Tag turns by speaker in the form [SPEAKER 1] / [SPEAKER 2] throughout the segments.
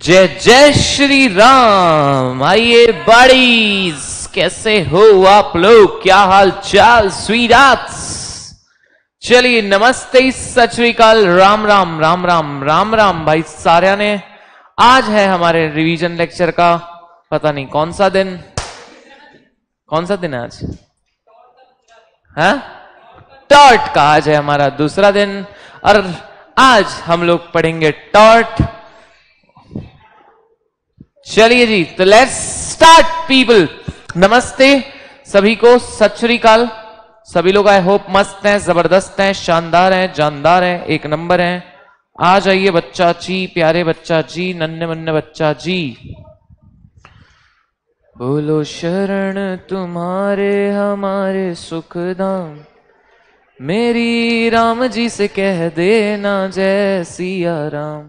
[SPEAKER 1] जय जय श्री राम। आइए बड़ीज, कैसे हो आप लोग, क्या हाल चाल स्वीराट्स। चलिए नमस्ते, सत श्री अकाल, राम राम राम राम राम राम भाई सारे ने। आज है हमारे रिवीजन लेक्चर का पता नहीं कौन सा दिन है आज, है टॉर्ट का। आज है हमारा दूसरा दिन और आज हम लोग पढ़ेंगे टॉर्ट। चलिए जी, तो लेट्स स्टार्ट पीपल। नमस्ते सभी को, सत श्री अकाल। सभी लोग आई होप मस्त हैं, जबरदस्त हैं, शानदार हैं, जानदार हैं, एक नंबर हैं। आ जाइए बच्चा जी, प्यारे बच्चा जी, नन्हे मुन्ने बच्चा जी। बोलो शरण तुम्हारे हमारे सुखधाम, मेरी राम जी से कह देना जय सिया राम।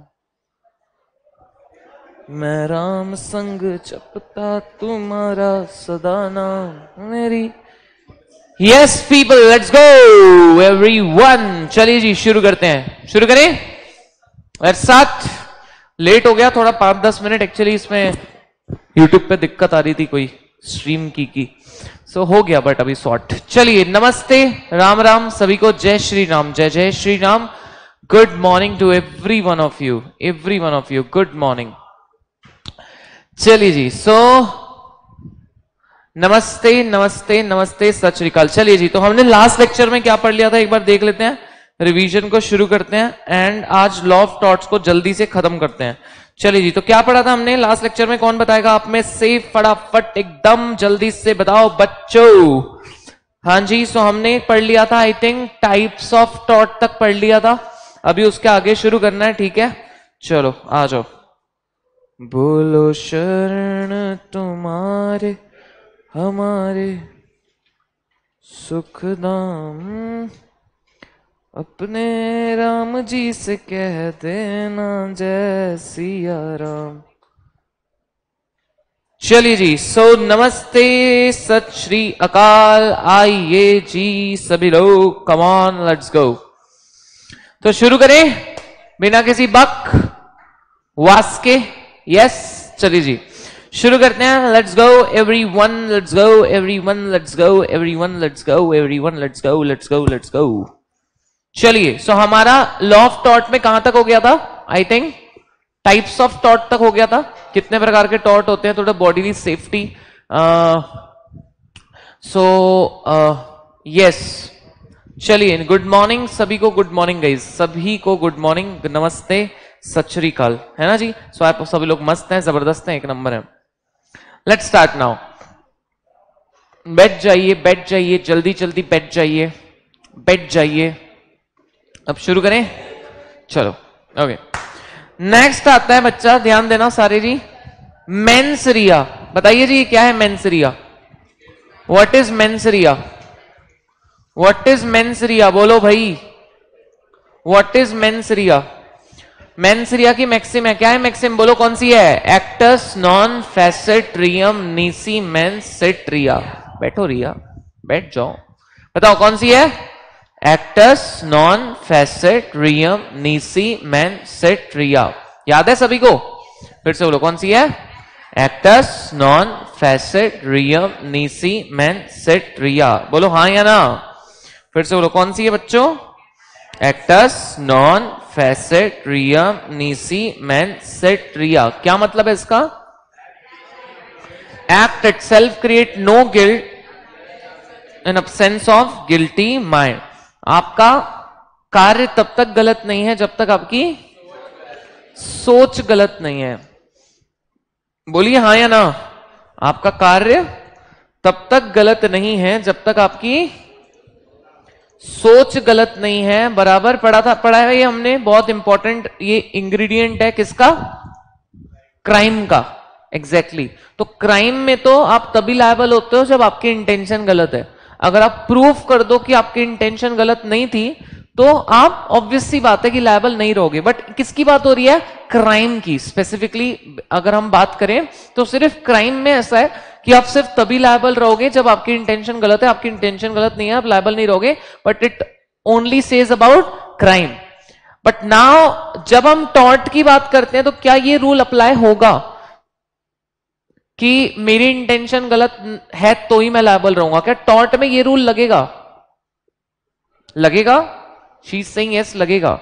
[SPEAKER 1] मैं राम संग जपता तुम्हारा सदा नाम मेरी। Yes people, let's go everyone. चलिए जी शुरू करते हैं, शुरू करें। Let's start. लेट हो गया थोड़ा 5-10 मिनट, एक्चुअली इसमें यूट्यूब पे दिक्कत आ रही थी कोई स्ट्रीम की सो हो गया, बट अभी शॉर्ट। चलिए नमस्ते, राम राम सभी को, जय श्री राम, जय जय Shri Ram. Good morning to every one of you, good morning. चलिए जी, सो नमस्ते नमस्ते नमस्ते, सत श्री अकाल। चलिए जी, तो हमने लास्ट लेक्चर में क्या पढ़ लिया था एक बार देख लेते हैं, रिवीजन को शुरू करते हैं एंड आज लॉ ऑफ टॉर्ट्स को जल्दी से खत्म करते हैं। चलिए जी, तो क्या पढ़ा था हमने लास्ट लेक्चर में, कौन बताएगा आप में से, फटाफट एकदम जल्दी से बताओ बच्चों। हाँ जी, सो हमने पढ़ लिया था I think types of tort तक पढ़ लिया था, अभी उसके आगे शुरू करना है, ठीक है। चलो आ जाओ। बोलो शरण तुम्हारे हमारे सुखधाम, अपने राम जी से कह देना जय सिया राम। चलिए जी, सो नमस्ते सत श्री अकाल। आइए जी सभी लोग, कम ऑन लेट्स गो। तो शुरू करें बिना किसी बक वास के। यस चलिए जी शुरू करते हैं। Let's go everyone, let's go everyone, let's go everyone, let's go everyone, let's go let's go let's go. चलिए, सो हमारा लॉ ऑफ टॉर्ट में कहां तक हो गया था, I think types of tort तक हो गया था। कितने प्रकार के टॉर्ट होते हैं, थोड़ा बॉडी सेफ्टी। सो यस, चलिए गुड मॉर्निंग सभी को, गुड मॉर्निंग गाइज, सभी को गुड मॉर्निंग, नमस्ते सत श्री अकाल, है ना जी। सो आप सभी लोग मस्त हैं, जबरदस्त हैं, एक नंबर है। Let's start now. बैठ जाइए जल्दी जल्दी बैठ जाइए। अब शुरू करें, चलो ओके। नेक्स्ट आता है बच्चा, ध्यान देना सारे जी, मेंसरिया। बताइए जी क्या है mens rea, what is mens rea, what is mens rea, बोलो भाई व्हाट इज मेंसरिया। मेंसरिया की मैक्सिम है, क्या है मैक्सिम, बोलो कौन सी है। Actus non facit reum nisi mens sit rea. बैठो रिया, बैठ जाओ, बताओ कौन सी है। Actus non facit reum nisi mens sit rea. याद है सभी को, फिर से बोलो कौन सी है। Actus non facit reum nisi mens sit rea. बोलो हाँ या ना, फिर से बोलो कौन सी है बच्चों। Actus non facit reum nisi mens sit rea. क्या मतलब है इसका। Act itself create no guilt in absence of guilty mind. आपका कार्य तब तक गलत नहीं है जब तक आपकी सोच गलत नहीं है। बोलिए हाँ या ना, आपका कार्य तब तक गलत नहीं है जब तक आपकी सोच गलत नहीं है। बराबर पढ़ा है ये हमने, बहुत इंपॉर्टेंट ये इंग्रेडिएंट है किसका, क्राइम का। एग्जैक्टली तो क्राइम में तो आप तभी लायबल होते हो जब आपकी इंटेंशन गलत है। अगर आप प्रूफ कर दो कि आपकी इंटेंशन गलत नहीं थी तो आप ऑब्वियस सी बात है कि लायबल नहीं रहोगे। बट किसकी बात हो रही है, क्राइम की। स्पेसिफिकली अगर हम बात करें तो सिर्फ क्राइम में ऐसा है कि आप सिर्फ तभी लायबल रहोगे जब आपकी इंटेंशन गलत है। आपकी इंटेंशन गलत नहीं है, आप लायबल नहीं रहोगे, but it only says about crime. But now जब हम टॉट की बात करते हैं तो क्या ये रूल अप्लाई होगा कि मेरी इंटेंशन गलत है तो ही मैं लायबल रहूंगा? क्या टॉट में ये रूल लगेगा? लगेगा? शी इज सेइंग यस, लगेगा।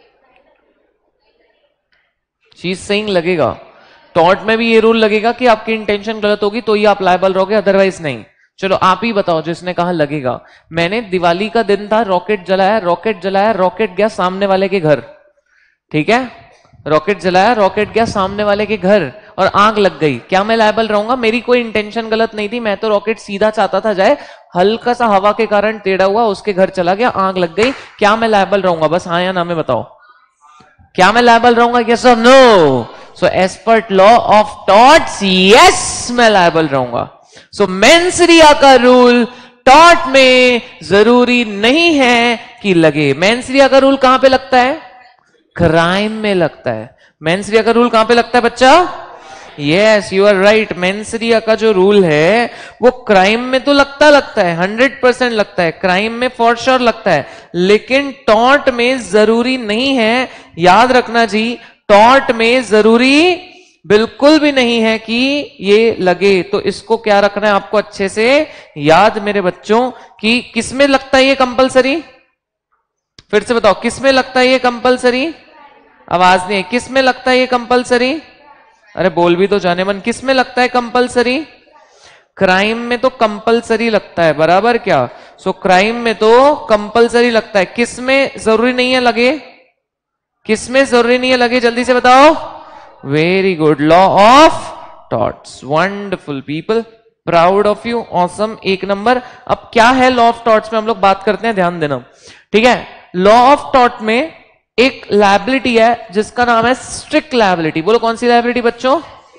[SPEAKER 1] शी इज सेइंग लगेगा। टॉट में भी ये रूल लगेगा कि आपकी इंटेंशन गलत होगी तो ही आप लायबल रहोगे, अदरवाइज नहीं। चलो आप ही बताओ जिसने कहा लगेगा। मैंने दिवाली का दिन था, रॉकेट जलाया, रॉकेट जलाया, रॉकेट गया सामने वाले के घर, ठीक है? रॉकेट जलाया, रॉकेट गया सामने वाले के घर और आग लग गई, क्या मैं लायबल रहूंगा? मेरी कोई इंटेंशन गलत नहीं थी, मैं तो रॉकेट सीधा चाहता था जाए, हल्का सा हवा के कारण टेढ़ा हुआ, उसके घर चला गया, आग लग गई, क्या मैं लायबल रहूंगा? बस हाँ या ना में बताओ, क्या मैं लायबल रहूंगा? यस और no? So as per law of torts, yes मैं लायबल रहूंगा। सो मेंस रिया का रूल टॉट में जरूरी नहीं है कि लगे। मेंस रिया का रूल कहां पे लगता है? क्राइम में लगता है। मेंस रिया का रूल कहां पे लगता है बच्चा? Yes, you are right. Mens rea का जो रूल है वो क्राइम में तो लगता है 100% लगता है, क्राइम में फॉर श्योर लगता है, लेकिन टॉट में जरूरी नहीं है। याद रखना जी, टॉट में जरूरी बिल्कुल भी नहीं है कि ये लगे। तो इसको क्या रखना है आपको अच्छे से याद मेरे बच्चों, कि किसमें लगता है ये कंपलसरी? फिर से बताओ, किसमें लगता है ये कंपलसरी? आवाज नहीं है, किसमें लगता है ये कंपलसरी? अरे बोल भी तो जाने मन, किसमें लगता है कंपलसरी? क्राइम में तो कंपलसरी लगता है, बराबर क्या? सो क्राइम में तो कंपलसरी लगता है, किसमें जरूरी नहीं है लगे? किसमें जरूरी नहीं है लगे? जल्दी से बताओ। Very good, law of torts. Wonderful people, proud of you, awesome, 1 number. अब क्या है लॉ ऑफ टॉट्स में हम लोग बात करते हैं, ध्यान देना, ठीक है? लॉ ऑफ टॉट में एक लायबिलिटी है जिसका नाम है स्ट्रिक्ट लायबिलिटी। बोलो कौन सी लायबिलिटी बच्चों?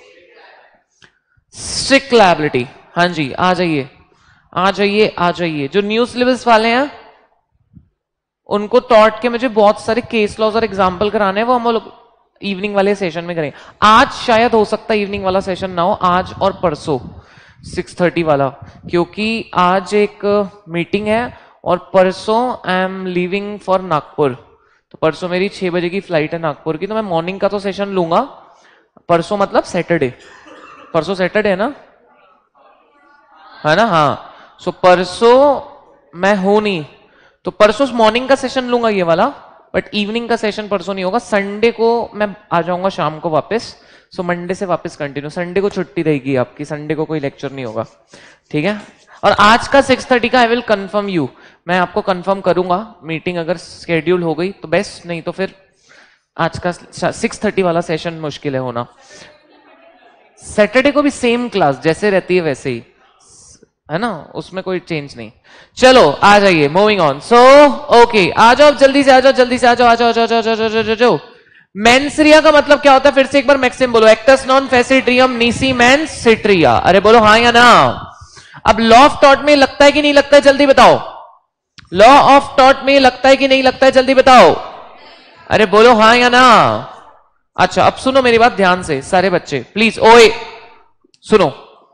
[SPEAKER 1] Strict liability. हाँ जी, आ जाइए आ जाइए आ जाइए। जो न्यू सिलेबस वाले हैं उनको टॉट के मुझे बहुत सारे केस लॉज और एग्जाम्पल कराने हैं, वो हम लोग इवनिंग वाले सेशन में करेंगे। आज शायद हो सकता है इवनिंग वाला सेशन ना हो, आज और परसों 6:30 वाला, क्योंकि आज एक मीटिंग है और परसों I am leaving for Nagpur. तो परसों मेरी 6 बजे की फ्लाइट है नागपुर की, तो मैं मॉर्निंग का तो सेशन लूंगा। परसों मतलब सैटरडे, परसों सैटरडे है ना, है ना? हाँ, सो परसों मैं हूं नहीं, तो परसों मॉर्निंग का सेशन लूंगा ये वाला, बट इवनिंग का सेशन परसों नहीं होगा। संडे को मैं आ जाऊंगा शाम को वापस, सो मंडे से वापस कंटिन्यू। संडे को छुट्टी रहेगी आपकी, संडे को कोई लेक्चर नहीं होगा, ठीक है? और आज का 6:30 का आई विल कंफर्म यू, मैं आपको कंफर्म करूंगा। मीटिंग अगर शेड्यूल हो गई तो बेस्ट, नहीं तो फिर आज का 6:30 वाला सेशन मुश्किल है होना। सैटरडे को भी सेम क्लास जैसे रहती है वैसे ही, है ना, उसमें कोई चेंज नहीं। चलो आ जाइए, मूविंग ऑन। सो ओके, आ जाओ जल्दी से, आ जाओ जल्दी से, आ जाओ आ जाओ आ जाओ आ जाओ आ जाओ आ जाओ। मेंसरिया का मतलब क्या होता है? फिर से एक बार मैक्सिम बोलो, actus non facit reum nisi mens sit rea. अरे बोलो हाँ या ना। अब लॉ ऑफ टॉट में लगता है कि नहीं लगता है? जल्दी बताओ। लॉ ऑफ टॉट में लगता है कि नहीं लगता है? जल्दी बताओ। अरे बोलो हाँ या ना। अच्छा, अब सुनो मेरी बात ध्यान से सारे बच्चे, प्लीज ओए सुनो।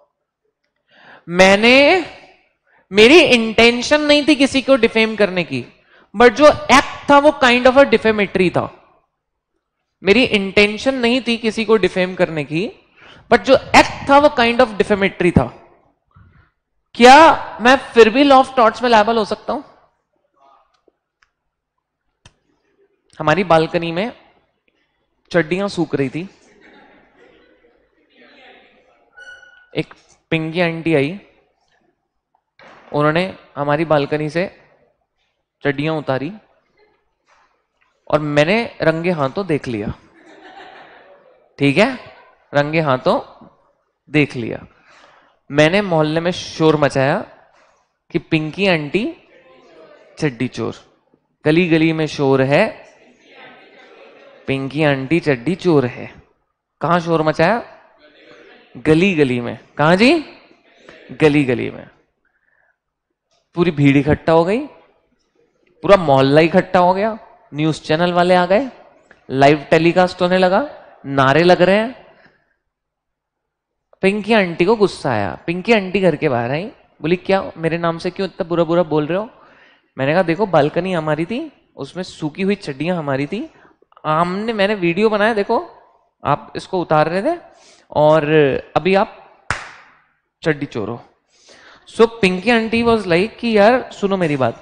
[SPEAKER 1] मेरी इंटेंशन नहीं थी किसी को डिफेम करने की, बट जो एक्ट था वो काइंड ऑफ अ डिफेमेटरी था। मेरी इंटेंशन नहीं थी किसी को डिफेम करने की, बट जो एक्ट था वो काइंड ऑफ डिफेमेटरी था। क्या मैं फिर भी लॉ ऑफ टॉट्स में लायबल हो सकता हूं? हमारी बालकनी में चड्डियां सूख रही थी, एक पिंकी आंटी आई, उन्होंने हमारी बालकनी से चड्डियां उतारी और मैंने रंगे हाथों देख लिया, ठीक है? रंगे हाथों देख लिया। मैंने मोहल्ले में शोर मचाया कि पिंकी आंटी चड्डी चोर, गली गली में शोर है, पिंकी आंटी चड्डी चोर है। कहां शोर मचाया? गली गली में। कहां जी? गली गली में। पूरी भीड़ इकट्ठा हो गई, पूरा मोहल्ला इकट्ठा हो गया, न्यूज चैनल वाले आ गए, लाइव टेलीकास्ट होने लगा, नारे लग रहे हैं। पिंकी आंटी को गुस्सा आया, पिंकी आंटी घर के बाहर आई, बोली क्या मेरे नाम से क्यों इतना बुरा बुरा बोल रहे हो? मैंने कहा देखो बालकनी हमारी थी, उसमें सूखी हुई चड्डियां हमारी थी, हमने मैंने वीडियो बनाया, देखो आप इसको उतार रहे थे और अभी आप चड्डी चोर हो। So Pinky aunty was like कि यार सुनो मेरी बात,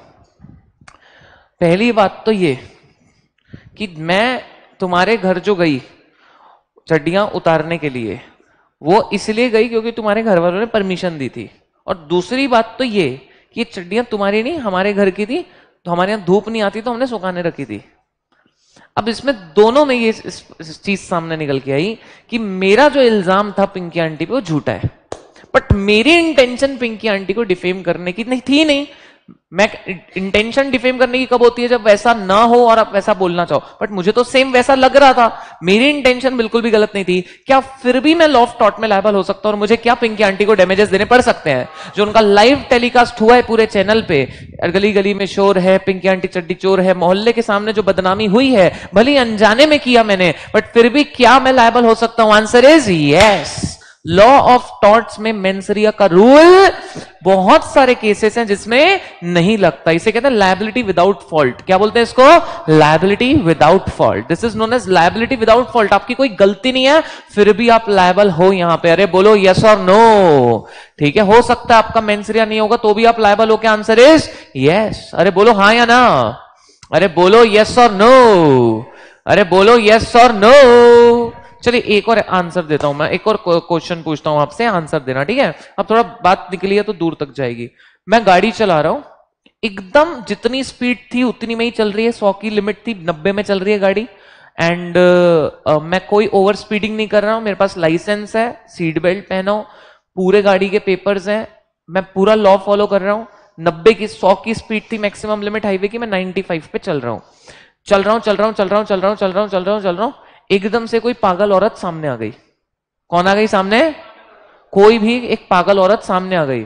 [SPEAKER 1] पहली बात तो ये कि मैं तुम्हारे घर जो गई चड्डियां उतारने के लिए, वो इसलिए गई क्योंकि तुम्हारे घर वालों ने परमिशन दी थी। और दूसरी बात तो ये कि ये चड्डियां तुम्हारी नहीं हमारे घर की थी, तो हमारे यहां धूप नहीं आती तो हमने सुखाने रखी थी। अब इसमें दोनों में ये इस चीज सामने निकल के आई कि मेरा जो इल्जाम था पिंकी आंटी पे वो झूठा है, बट मेरी इंटेंशन पिंकी आंटी को डिफेम करने की नहीं थी। नहीं, मैं इंटेंशन डिफेम करने की कब होती है? जब वैसा ना हो और आप वैसा बोलना चाहो, बट मुझे तो सेम वैसा लग रहा था, मेरी इंटेंशन बिल्कुल भी गलत नहीं थी। क्या फिर भी मैं लॉ ऑफ टॉट में लायबल हो सकता हूं और मुझे क्या पिंकी आंटी को डैमेजेस देने पड़ सकते हैं? जो उनका लाइव टेलीकास्ट हुआ है पूरे चैनल पे, गली गली में शोर है, पिंकी आंटी चड्डी चोर है, मोहल्ले के सामने जो बदनामी हुई है, भले ही अनजाने में किया मैंने, बट फिर भी क्या मैं लायबल हो सकता हूं? Answer is yes. Law of torts में मेंसरिया का रूल बहुत सारे केसेस हैं जिसमें नहीं लगता, इसे कहते हैं लायबिलिटी विदाउट फॉल्ट। क्या बोलते हैं इसको? Liability without fault. This is known as liability without fault. आपकी कोई गलती नहीं है फिर भी आप लायबल हो यहां पे। अरे बोलो यस और नो। ठीक है, हो सकता है आपका मेंसरिया नहीं होगा तो भी आप लायबल हो। क्या आंसर इज यस। अरे बोलो हाँ या ना, अरे बोलो यस और नो, अरे बोलो यस और नो। चलिए एक और आंसर देता हूं मैं, एक और क्वेश्चन पूछता हूं आपसे, आंसर देना, ठीक है? अब थोड़ा बात निकली है तो दूर तक जाएगी। मैं गाड़ी चला रहा हूं, एकदम जितनी स्पीड थी उतनी में ही चल रही है, 100 की लिमिट थी, 90 में चल रही है गाड़ी। एंड मैं कोई ओवर स्पीडिंग नहीं कर रहा हूं, मेरे पास लाइसेंस है, सीट बेल्ट पहना हूं, पूरे गाड़ी के पेपर्स हैं, मैं पूरा लॉ फॉलो कर रहा हूं। 90 की 100 की स्पीड थी मैक्सिमम लिमिट हाईवे की, मैं 95 पे चल रहा हूं, चल रहा हूं चल रहा हूं चल रहा हूं चल रहा हूं चल रहा हूं चल रहा हूं चल रहा हूं। एकदम से कोई पागल औरत सामने आ गई। कौन आ गई सामने? कोई भी एक पागल औरत सामने आ गई।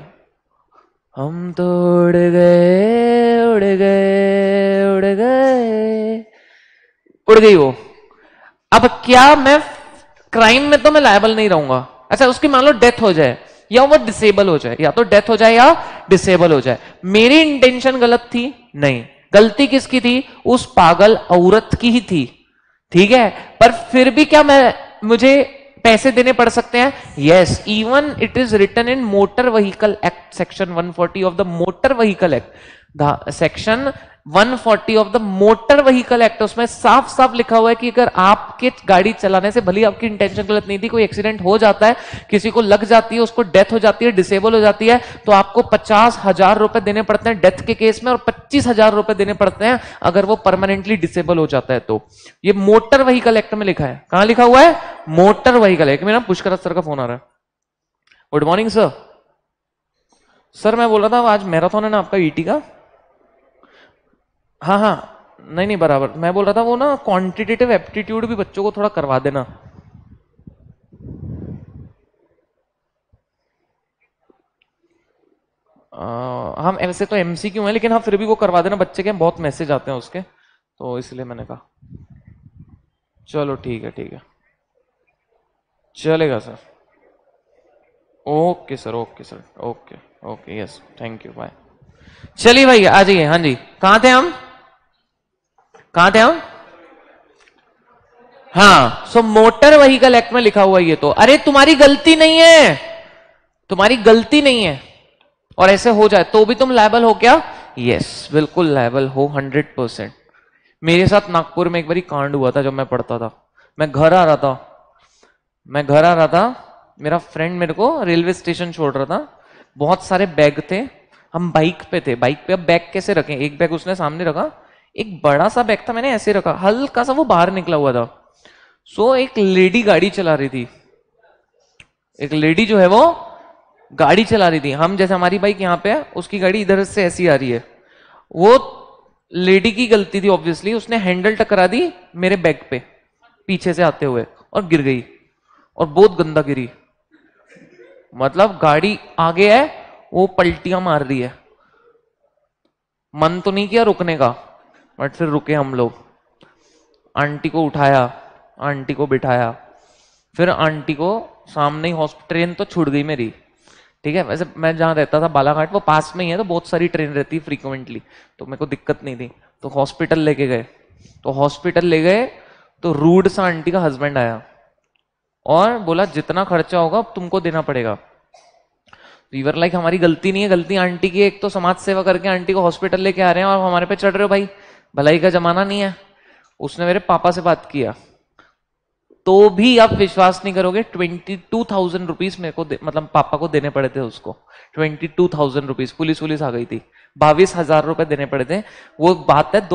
[SPEAKER 1] हम तो उड़ गए उड़ गए उड़ गए, उड़ गई वो। अब क्या मैं क्राइम में तो मैं लायबल नहीं रहूंगा। अच्छा उसकी मान लो डेथ हो जाए या वो डिसेबल हो जाए, या तो डेथ हो जाए या डिसेबल हो जाए, मेरी इंटेंशन गलत थी? नहीं। गलती किसकी थी? उस पागल औरत की ही थी, ठीक है? पर फिर भी क्या मुझे पैसे देने पड़ सकते हैं? Yes, even it is written in motor vehicle act, section 140 of the motor vehicle act, section 140 of the motor vehicle act, उसमें साफ साफ लिखा हुआ है कि अगर आपके गाड़ी चलाने से, भले आपकी इंटेंशन गलत नहीं थी, कोई एक्सीडेंट हो जाता है, किसी को लग जाती है, उसको डेथ हो जाती है, डिसेबल हो जाती है, तो आपको 50,000 रुपए देने पड़ते हैं डेथ के केस में, और 25,000 रुपए देने पड़ते हैं अगर वो परमानेंटली डिसेबल हो जाता है। तो ये मोटर व्हीकल एक्ट में लिखा है। कहां लिखा हुआ है? Motor vehicle act. मेरा पुष्कर सर का फोन आ रहा है। Good morning sir. सर मैं बोल रहा था आज मैराथन है ना आपका ईटी का? हाँ हाँ, नहीं नहीं बराबर। मैं बोल रहा था वो ना क्वांटिटेटिव एप्टीट्यूड भी बच्चों को थोड़ा करवा देना। हम ऐसे तो एमसीक्यू है, लेकिन हाँ फिर भी वो करवा देना, बच्चे के बहुत मैसेज आते हैं उसके, तो इसलिए मैंने कहा चलो ठीक है चलेगा sir. Okay sir okay sir okay okay yes thank you bye. चलिए भाई आ जाइए। हाँ जी, कहां थे हम? कहां थे हम? हाँ, सो मोटर व्हीकल एक्ट में लिखा हुआ ये तो। अरे तुम्हारी गलती नहीं है, तुम्हारी गलती नहीं है, और ऐसे हो जाए तो भी तुम लायबल हो क्या? यस बिल्कुल लायबल हो 100%। मेरे साथ नागपुर में एक बारी कांड हुआ था जब मैं पढ़ता था। मैं घर आ रहा था, मेरा फ्रेंड मेरे को रेलवे स्टेशन छोड़ रहा था, बहुत सारे बैग थे, हम बाइक पे थे। बाइक पे अब बैग कैसे रखें? एक बैग उसने सामने रखा, एक बड़ा सा बैग था मैंने ऐसे रखा, हल्का सा वो बाहर निकला हुआ था। सो एक लेडी गाड़ी चला रही थी, एक लेडी जो है वो गाड़ी चला रही थी। हम जैसे हमारी बाइक यहाँ पे है, उसकी गाड़ी इधर से ऐसी आ रही है। वो लेडी की गलती थी ऑब्वियसली, उसने हैंडल टकरा दी मेरे बैग पे पीछे से आते हुए और गिर गई, और बहुत गंदा गिरी। मतलब गाड़ी आगे है, वो पलटियां मार रही है। मन तो नहीं किया रुकने का, बट फिर रुके हम लोग। आंटी को उठाया, आंटी को बिठाया, फिर आंटी को सामने ही हॉस्पिटल, ट्रेन तो छूट गई मेरी, ठीक है? वैसे मैं जहां रहता था बालाघाट, वो पास में ही है, तो बहुत सारी ट्रेन रहती है फ्रीक्वेंटली, तो मेरे को दिक्कत नहीं थी। तो हॉस्पिटल लेके गए, तो हॉस्पिटल ले गए, तो रूड सा आंटी का हस्बैंड आया और बोला जितना खर्चा होगा तुमको देना पड़ेगा। वीवर लाइक हमारी गलती नहीं है, गलती आंटी की। एक तो समाज सेवा करके आंटी को हॉस्पिटल लेके आ रहे हैं और हमारे पे चढ़ रहे हो भाई, भलाई का जमाना नहीं है। उसने मेरे पापा से बात किया तो भी आप विश्वास नहीं करोगे 22,000 रुपीज मेरे को मतलब पापा को देने पड़े थे उसको। 22,000 रुपीज, पुलिस आ गई थी, 22,000 रुपए देने पड़े थे। वो बात है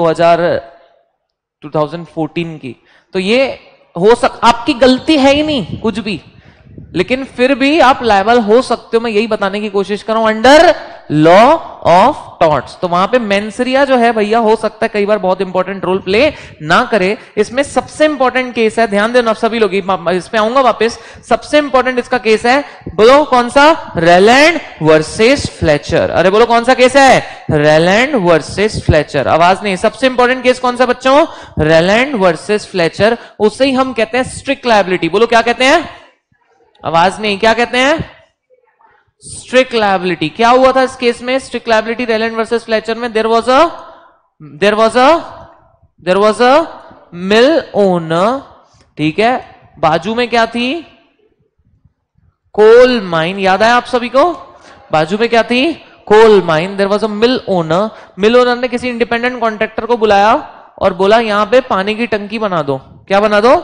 [SPEAKER 1] 2014 की। तो ये आपकी गलती है ही नहीं कुछ भी, लेकिन फिर भी आप लायबल हो सकते हो। मैं यही बताने की कोशिश कर रहा हूं, अंडर लॉ ऑफ टॉर्ट्स। तो वहां पे मेंसरिया जो है भैया हो सकता है कई बार बहुत इंपॉर्टेंट रोल प्ले ना करे। इसमें सबसे इंपॉर्टेंट केस है, ध्यान देना सभी लोग, इस पे आऊंगा वापस। सबसे इंपॉर्टेंट इसका केस है, बोलो कौन सा? Rylands versus Fletcher. अरे बोलो कौन सा केस है? Rylands versus Fletcher. आवाज नहीं। सबसे इंपॉर्टेंट केस कौन सा बच्चों? Rylands versus Fletcher. उसे ही हम कहते हैं स्ट्रिक्ट लायबिलिटी। बोलो क्या कहते हैं? आवाज नहीं, क्या कहते हैं? Strict liability. क्या हुआ था इस केस में? Strict liability Rylands versus Fletcher में there was a mill owner, ठीक है। बाजू में क्या थी? Coal mine. याद आया आप सभी को? बाजू में क्या थी? Coal mine. There was a mill owner. Mill owner ने किसी इंडिपेंडेंट कॉन्ट्रैक्टर को बुलाया और बोला यहां पे पानी की टंकी बना दो। क्या बना दो?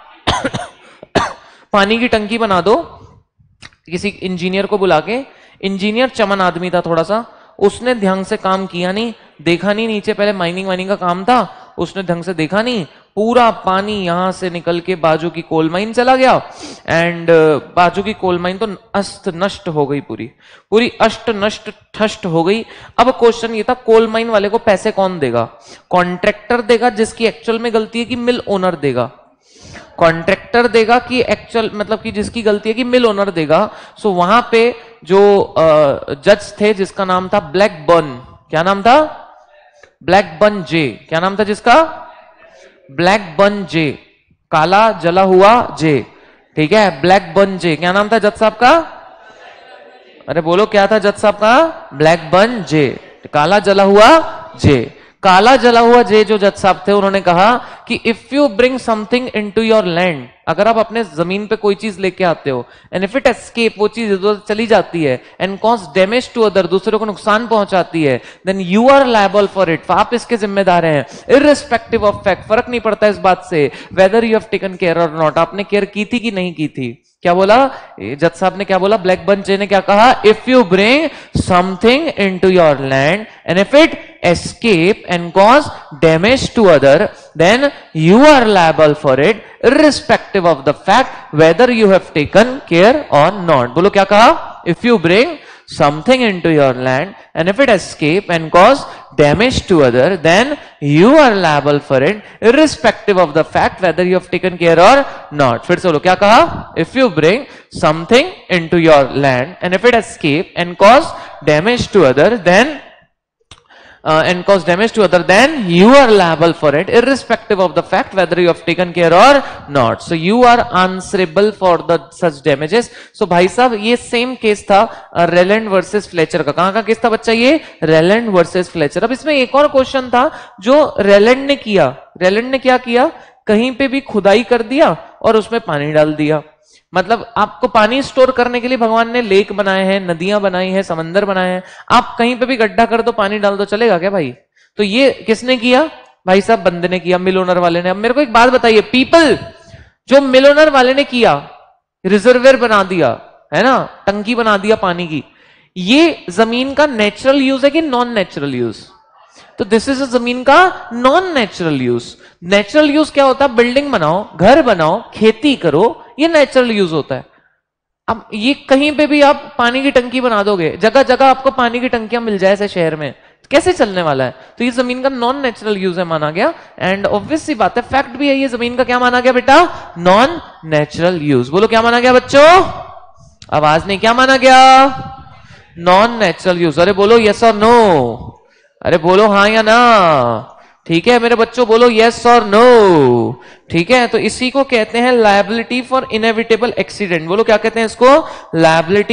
[SPEAKER 1] पानी की टंकी बना दो। किसी इंजीनियर को बुला के, इंजीनियर चमन आदमी था थोड़ा सा, उसने ढंग से काम किया नहीं, देखा नहीं नीचे, पहले माइनिंग का काम था, उसने ढंग से देखा नहीं, पूरा पानी यहां से निकल के बाजू की कोल माइन चला गया। एंड बाजू की कोल माइन तो अस्त नष्ट हो गई, पूरी अष्ट नष्ट ठष्ट हो गई। अब क्वेश्चन ये था, कोल माइन वाले को पैसे कौन देगा? कॉन्ट्रैक्टर देगा जिसकी एक्चुअल में गलती है, कि मिल ओनर देगा? कॉन्ट्रैक्टर देगा कि एक्चुअल मतलब कि जिसकी गलती है, कि मिल ओनर देगा? सो वहां पे जो जज थे जिसका नाम था ब्लैकबर्न। क्या नाम था? Blackburn J. क्या नाम था जिसका? ब्लैकबर्न जे, काला जला हुआ जे, ठीक है, ब्लैकबर्न जे। क्या नाम था जज साहब का? अरे बोलो क्या था जज साहब का? ब्लैकबर्न जे, काला जला हुआ जे। काला जला हुआ जे जो जज साहब थे, उन्होंने कहा कि if you bring something into your land, अगर आप अपने जमीन पे कोई चीज लेके आते हो, एंड इफ इट एस्केप, वो चीज इधर चली जाती है, and cause damage to other, दूसरे को नुकसान पहुंचाती है, then you are liable for it. आप इसके जिम्मेदार हैं, इररिस्पेक्टिव ऑफ फैक्ट। फर्क नहीं पड़ता इस बात से whether you have taken care और नॉट, आपने केयर की थी कि नहीं की थी। क्या बोला जज साहब ने? क्या बोला? ब्लैकबर्न जे ने क्या कहा? If you bring something into your land and if it escape and cause damage to other, then you are liable for it irrespective of the fact whether you have taken care or not. बोलो क्या कहा? If you bring something into your land and if it escape and cause damage to other, then you are liable for it irrespective of the fact whether you have taken care or not. फिर से बोलो क्या कहा? If you bring something into your land and if it escape and cause damage to other, then and cause damage to other, then you are liable for it irrespective of the fact whether you have taken care or not. So you are answerable for the such damages. So भाई साहब ये same case था Rylands versus Fletcher का। कहां का case था बच्चा? ये रेलैंड वर्सेस फ्लेचर। अब इसमें एक और क्वेश्चन था जो रेलैंड ने किया। रेलैंड ने क्या किया? कहीं पे भी खुदाई कर दिया और उसमें पानी डाल दिया। मतलब आपको पानी स्टोर करने के लिए भगवान ने लेक बनाए हैं, नदियां बनाई हैं, समंदर बनाए हैं। आप कहीं पे भी गड्ढा कर दो, पानी डाल दो, चलेगा क्या भाई? तो ये किसने किया? भाई साहब बंदे ने किया, मिल ओनर वाले ने। अब मेरे को एक बात बताइए, पीपल जो मिल ओनर वाले ने किया, रिजर्वेयर बना दिया है ना, टंकी बना दिया पानी की, ये जमीन का नेचुरल यूज है कि नॉन नेचुरल यूज? तो दिस इज जमीन का non natural use. Natural use क्या होता है? बिल्डिंग बनाओ, घर बनाओ, खेती करो, ये नेचुरल यूज होता है। अब ये कहीं पे भी आप पानी की टंकी बना दोगे, जगह जगह आपको पानी की टंकियां मिल जाए ऐसे शहर में, कैसे चलने वाला है? तो ये जमीन का नॉन नेचुरल यूज है माना गया। एंड ऑब्वियस सी बात है, फैक्ट भी है, ये जमीन का क्या माना गया बेटा? Non natural use. बोलो क्या माना गया बच्चों? आवाज नहीं, क्या माना गया? Non natural use. अरे बोलो यस और नो, अरे बोलो हाँ या ना। ठीक है मेरे बच्चों, बोलो यस और नो। ठीक है, तो इसी को कहते हैं लायबिलिटी फॉर इनएविटेबल एक्सीडेंट। बोलो क्या कहते हैं इसको? Liability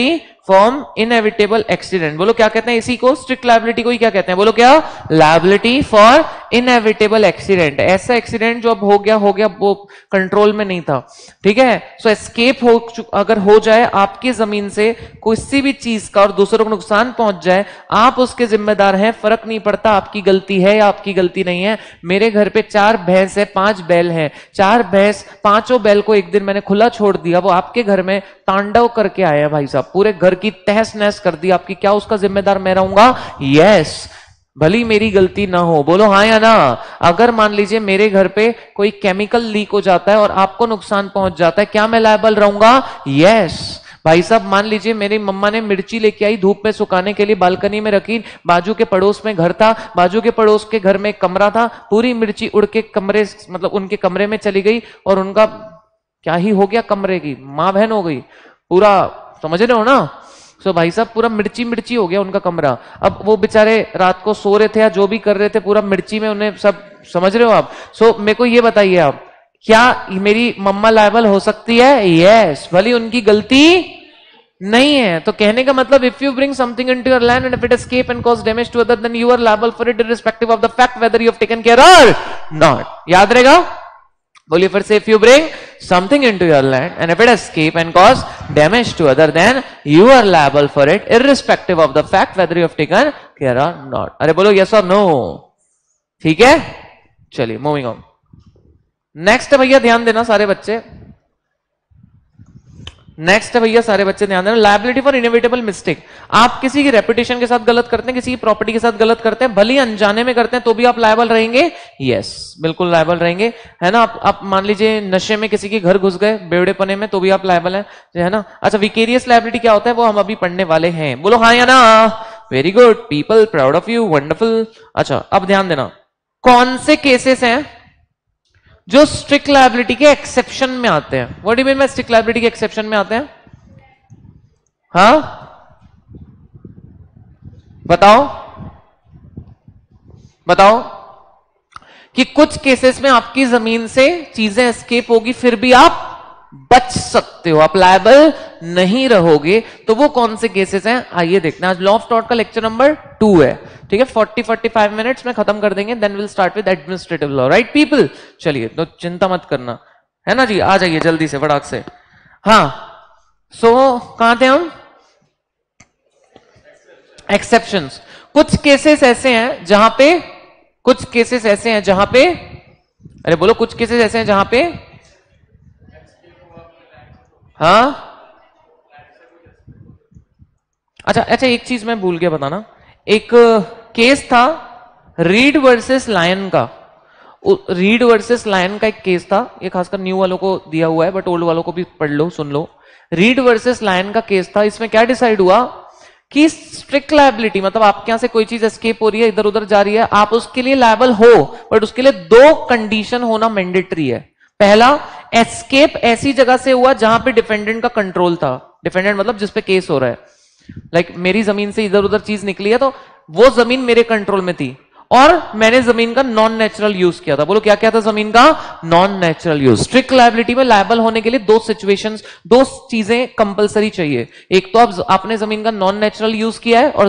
[SPEAKER 1] from inevitable accident. बोलो क्या कहते हैं इसी को, स्ट्रिक्ट लायबिलिटी को ही क्या कहते हैं, बोलो क्या, लायबिलिटी फॉर इनएविटेबल एक्सीडेंट। ऐसा एक्सीडेंट जो अब हो गया वो कंट्रोल में नहीं था, ठीक है। सो एस्केप अगर हो जाए आपकी जमीन से किसी भी चीज का और दूसरों को नुकसान पहुंच जाए, आप उसके जिम्मेदार हैं, फर्क नहीं पड़ता आपकी गलती है या आपकी गलती नहीं है। मेरे घर पे 4 भैंस है, 5 बैल हैं, 4 भैंस, 5 बैल को एक दिन मैंने खुला छोड़ दिया, वो आपके घर में तांडव करके आया भाई साहब, पूरे घर की तहस नहस कर दी आपकी, क्या उसका जिम्मेदार मैं रहूंगा? यस, भली मेरी गलती ना हो, बोलो हाँ या ना। अगर मान लीजिए मेरे घर पे कोई केमिकल लीक हो जाता है और आपको नुकसान पहुंच जाता है, क्या मैं लायबल रहूंगा? यस भाई साहब। मान लीजिए मेरी मम्मा ने मिर्ची लेके आई, धूप में सुखाने के लिए बालकनी में रखी, बाजू के पड़ोस में घर था, बाजू के पड़ोस के घर में एक कमरा था, पूरी मिर्ची उड़ के कमरे, मतलब उनके कमरे में चली गई और उनका क्या ही हो गया, कमरे की मां बहन हो गई, पूरा समझ रहे हो ना। सो भाई साहब पूरा मिर्ची मिर्ची हो गया उनका कमरा। अब वो बेचारे रात को सो रहे थे या जो भी कर रहे थे, पूरा मिर्ची में उन्हें सब, समझ रहे हो आप। सो मेरे को ये बताइए आप, क्या मेरी मम्मा लायबल हो सकती है? यस, भली उनकी गलती नहीं है। तो कहने का मतलब, if you bring something into your land and if it escape and cause damage to other, then you are liable for it irrespective of the fact whether you have taken care और not. याद रहेगा, बोलिए फिर से, if you bring something into your land and if it escape and cause damage to other, then you are liable for it irrespective of the fact whether you have taken care or not। अरे बोलो yes or no, ठीक है। चलिए moving on, next है भैया, ध्यान देना सारे बच्चे, नेक्स्ट है भैया सारे बच्चे ध्यान देना, लायबिलिटी फॉर इनएविटेबल मिस्टेक। आप किसी की रेपुटेशन के साथ गलत करते हैं, किसी की प्रॉपर्टी के साथ गलत करते हैं, भले ही अनजाने में करते हैं तो भी आप लायबल रहेंगे। यस, बिल्कुल लायबल रहेंगे, है ना। आप मान लीजिए नशे में किसी के घर घुस गए बेवड़ेपने में, तो भी आप लायबल हैं, है ना। अच्छा, विकेरियस लायबिलिटी क्या होता है, वो हम अभी पढ़ने वाले हैं, बोलो हाँ या ना। Very good people, proud of you, wonderful. अच्छा अब ध्यान देना, कौन से केसेस हैं जो स्ट्रिक्ट लायबिलिटी के एक्सेप्शन में आते हैं। What do you mean by strict liability के एक्सेप्शन में आते हैं? हाँ बताओ बताओ, कि कुछ केसेस में आपकी जमीन से चीजें एस्केप होगी फिर भी आप बच सकते हो, आप लायबल नहीं रहोगे। तो वो कौन से केसेस हैं, आइए देखते हैं। आज लॉ ऑफ टॉर्ट का लेक्चर नंबर 2 है, ठीक है। 40-45 मिनट्स में खत्म कर देंगे, then will start with administrative law, right people. चलिए तो चिंता मत करना, है ना जी, आ जाइए जल्दी से फटाक से। हाँ सो कहां थे हम? एक्सेप्शंस। कुछ केसेस ऐसे हैं जहां पे, कुछ केसेस ऐसे हैं जहां पे, अरे बोलो, कुछ केसेस ऐसे हैं जहां पे, हाँ अच्छा, एक चीज मैं भूल गया बताना, एक केस था रीड वर्सेस लायन का। रीड वर्सेस लायन का एक केस था, ये खासकर न्यू वालों को दिया हुआ है, बट ओल्ड वालों को भी पढ़ लो, सुन लो। रीड वर्सेस लायन का केस था, इसमें क्या डिसाइड हुआ कि स्ट्रिक्ट लायबिलिटी, मतलब आपके यहां से कोई चीज एस्केप हो रही है, इधर उधर जा रही है, आप उसके लिए लायबल हो, बट उसके लिए 2 कंडीशन होना मैंडेटरी है। पहला, एस्केप ऐसी जगह से हुआ जहां पे डिफेंडेंट का कंट्रोल था। डिफेंडेंट मतलब जिस पे केस हो रहा है, लाइक मेरी जमीन से इधर उधर चीज निकली है तो वो जमीन मेरे कंट्रोल में थी, और मैंने जमीन का नॉन नेचुरल यूज किया था। बोलो क्या क्या था? जमीन का non natural use. Strict liability में लायबल होने के लिए 2 सिचुएशंस, 2 चीजें कंपलसरी चाहिए। एक तो आपने जमीन का नॉन नेचुरल यूज किया है, और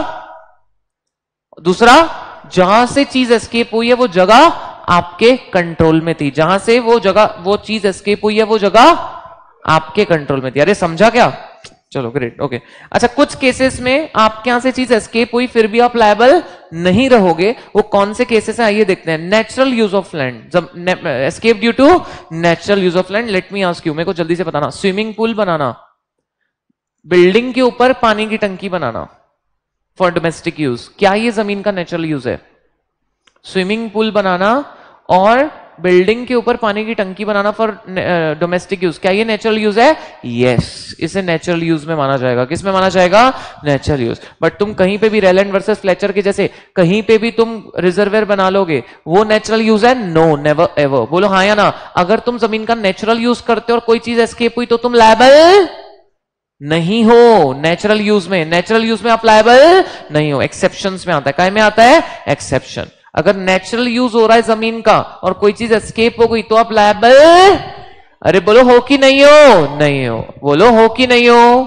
[SPEAKER 1] दूसरा जहां से चीज एस्केप हुई है वो जगह आपके कंट्रोल में थी। जहां से वो चीज एस्केप हुई है वो जगह आपके कंट्रोल में थी। अरे समझा क्या? चलो ग्रेट, ओके। अच्छा, कुछ केसेस में आपके यहां से चीज एस्केप हुई फिर भी आप लायबल नहीं रहोगे, वो कौन से केसेस हैं आइए देखते हैं। Natural use of land, escape due to natural use of land. Let me ask you, मेरे को जल्दी से बताना। स्विमिंग पूल बनाना, बिल्डिंग के ऊपर पानी की टंकी बनाना फॉर डोमेस्टिक यूज, क्या ये जमीन का नेचुरल यूज है? स्विमिंग पूल बनाना और बिल्डिंग के ऊपर पानी की टंकी बनाना फॉर डोमेस्टिक यूज, क्या ये नेचुरल यूज है? यस, इसे नेचुरल यूज में माना जाएगा। किस में माना जाएगा? Natural use. बट तुम कहीं पे भी रेलैंड वर्सेस फ्लेचर के जैसे कहीं पे भी तुम रिजर्वेयर बना लोगे, वो नेचुरल यूज है? No, never ever. बोलो हाँ या ना। अगर तुम जमीन का नेचुरल यूज करते हो और कोई चीज एस्केप हुई तो तुम लायबल नहीं हो। नेचुरल यूज में, नेचुरल यूज में आप लायबल नहीं हो। एक्सेप्शंस में आता है, काय में आता है? एक्सेप्शन। अगर नेचुरल यूज हो रहा है जमीन का और कोई चीज एस्केप हो गई तो आप लायबल, अरे बोलो हो कि नहीं हो? नहीं हो। बोलो हो कि नहीं हो?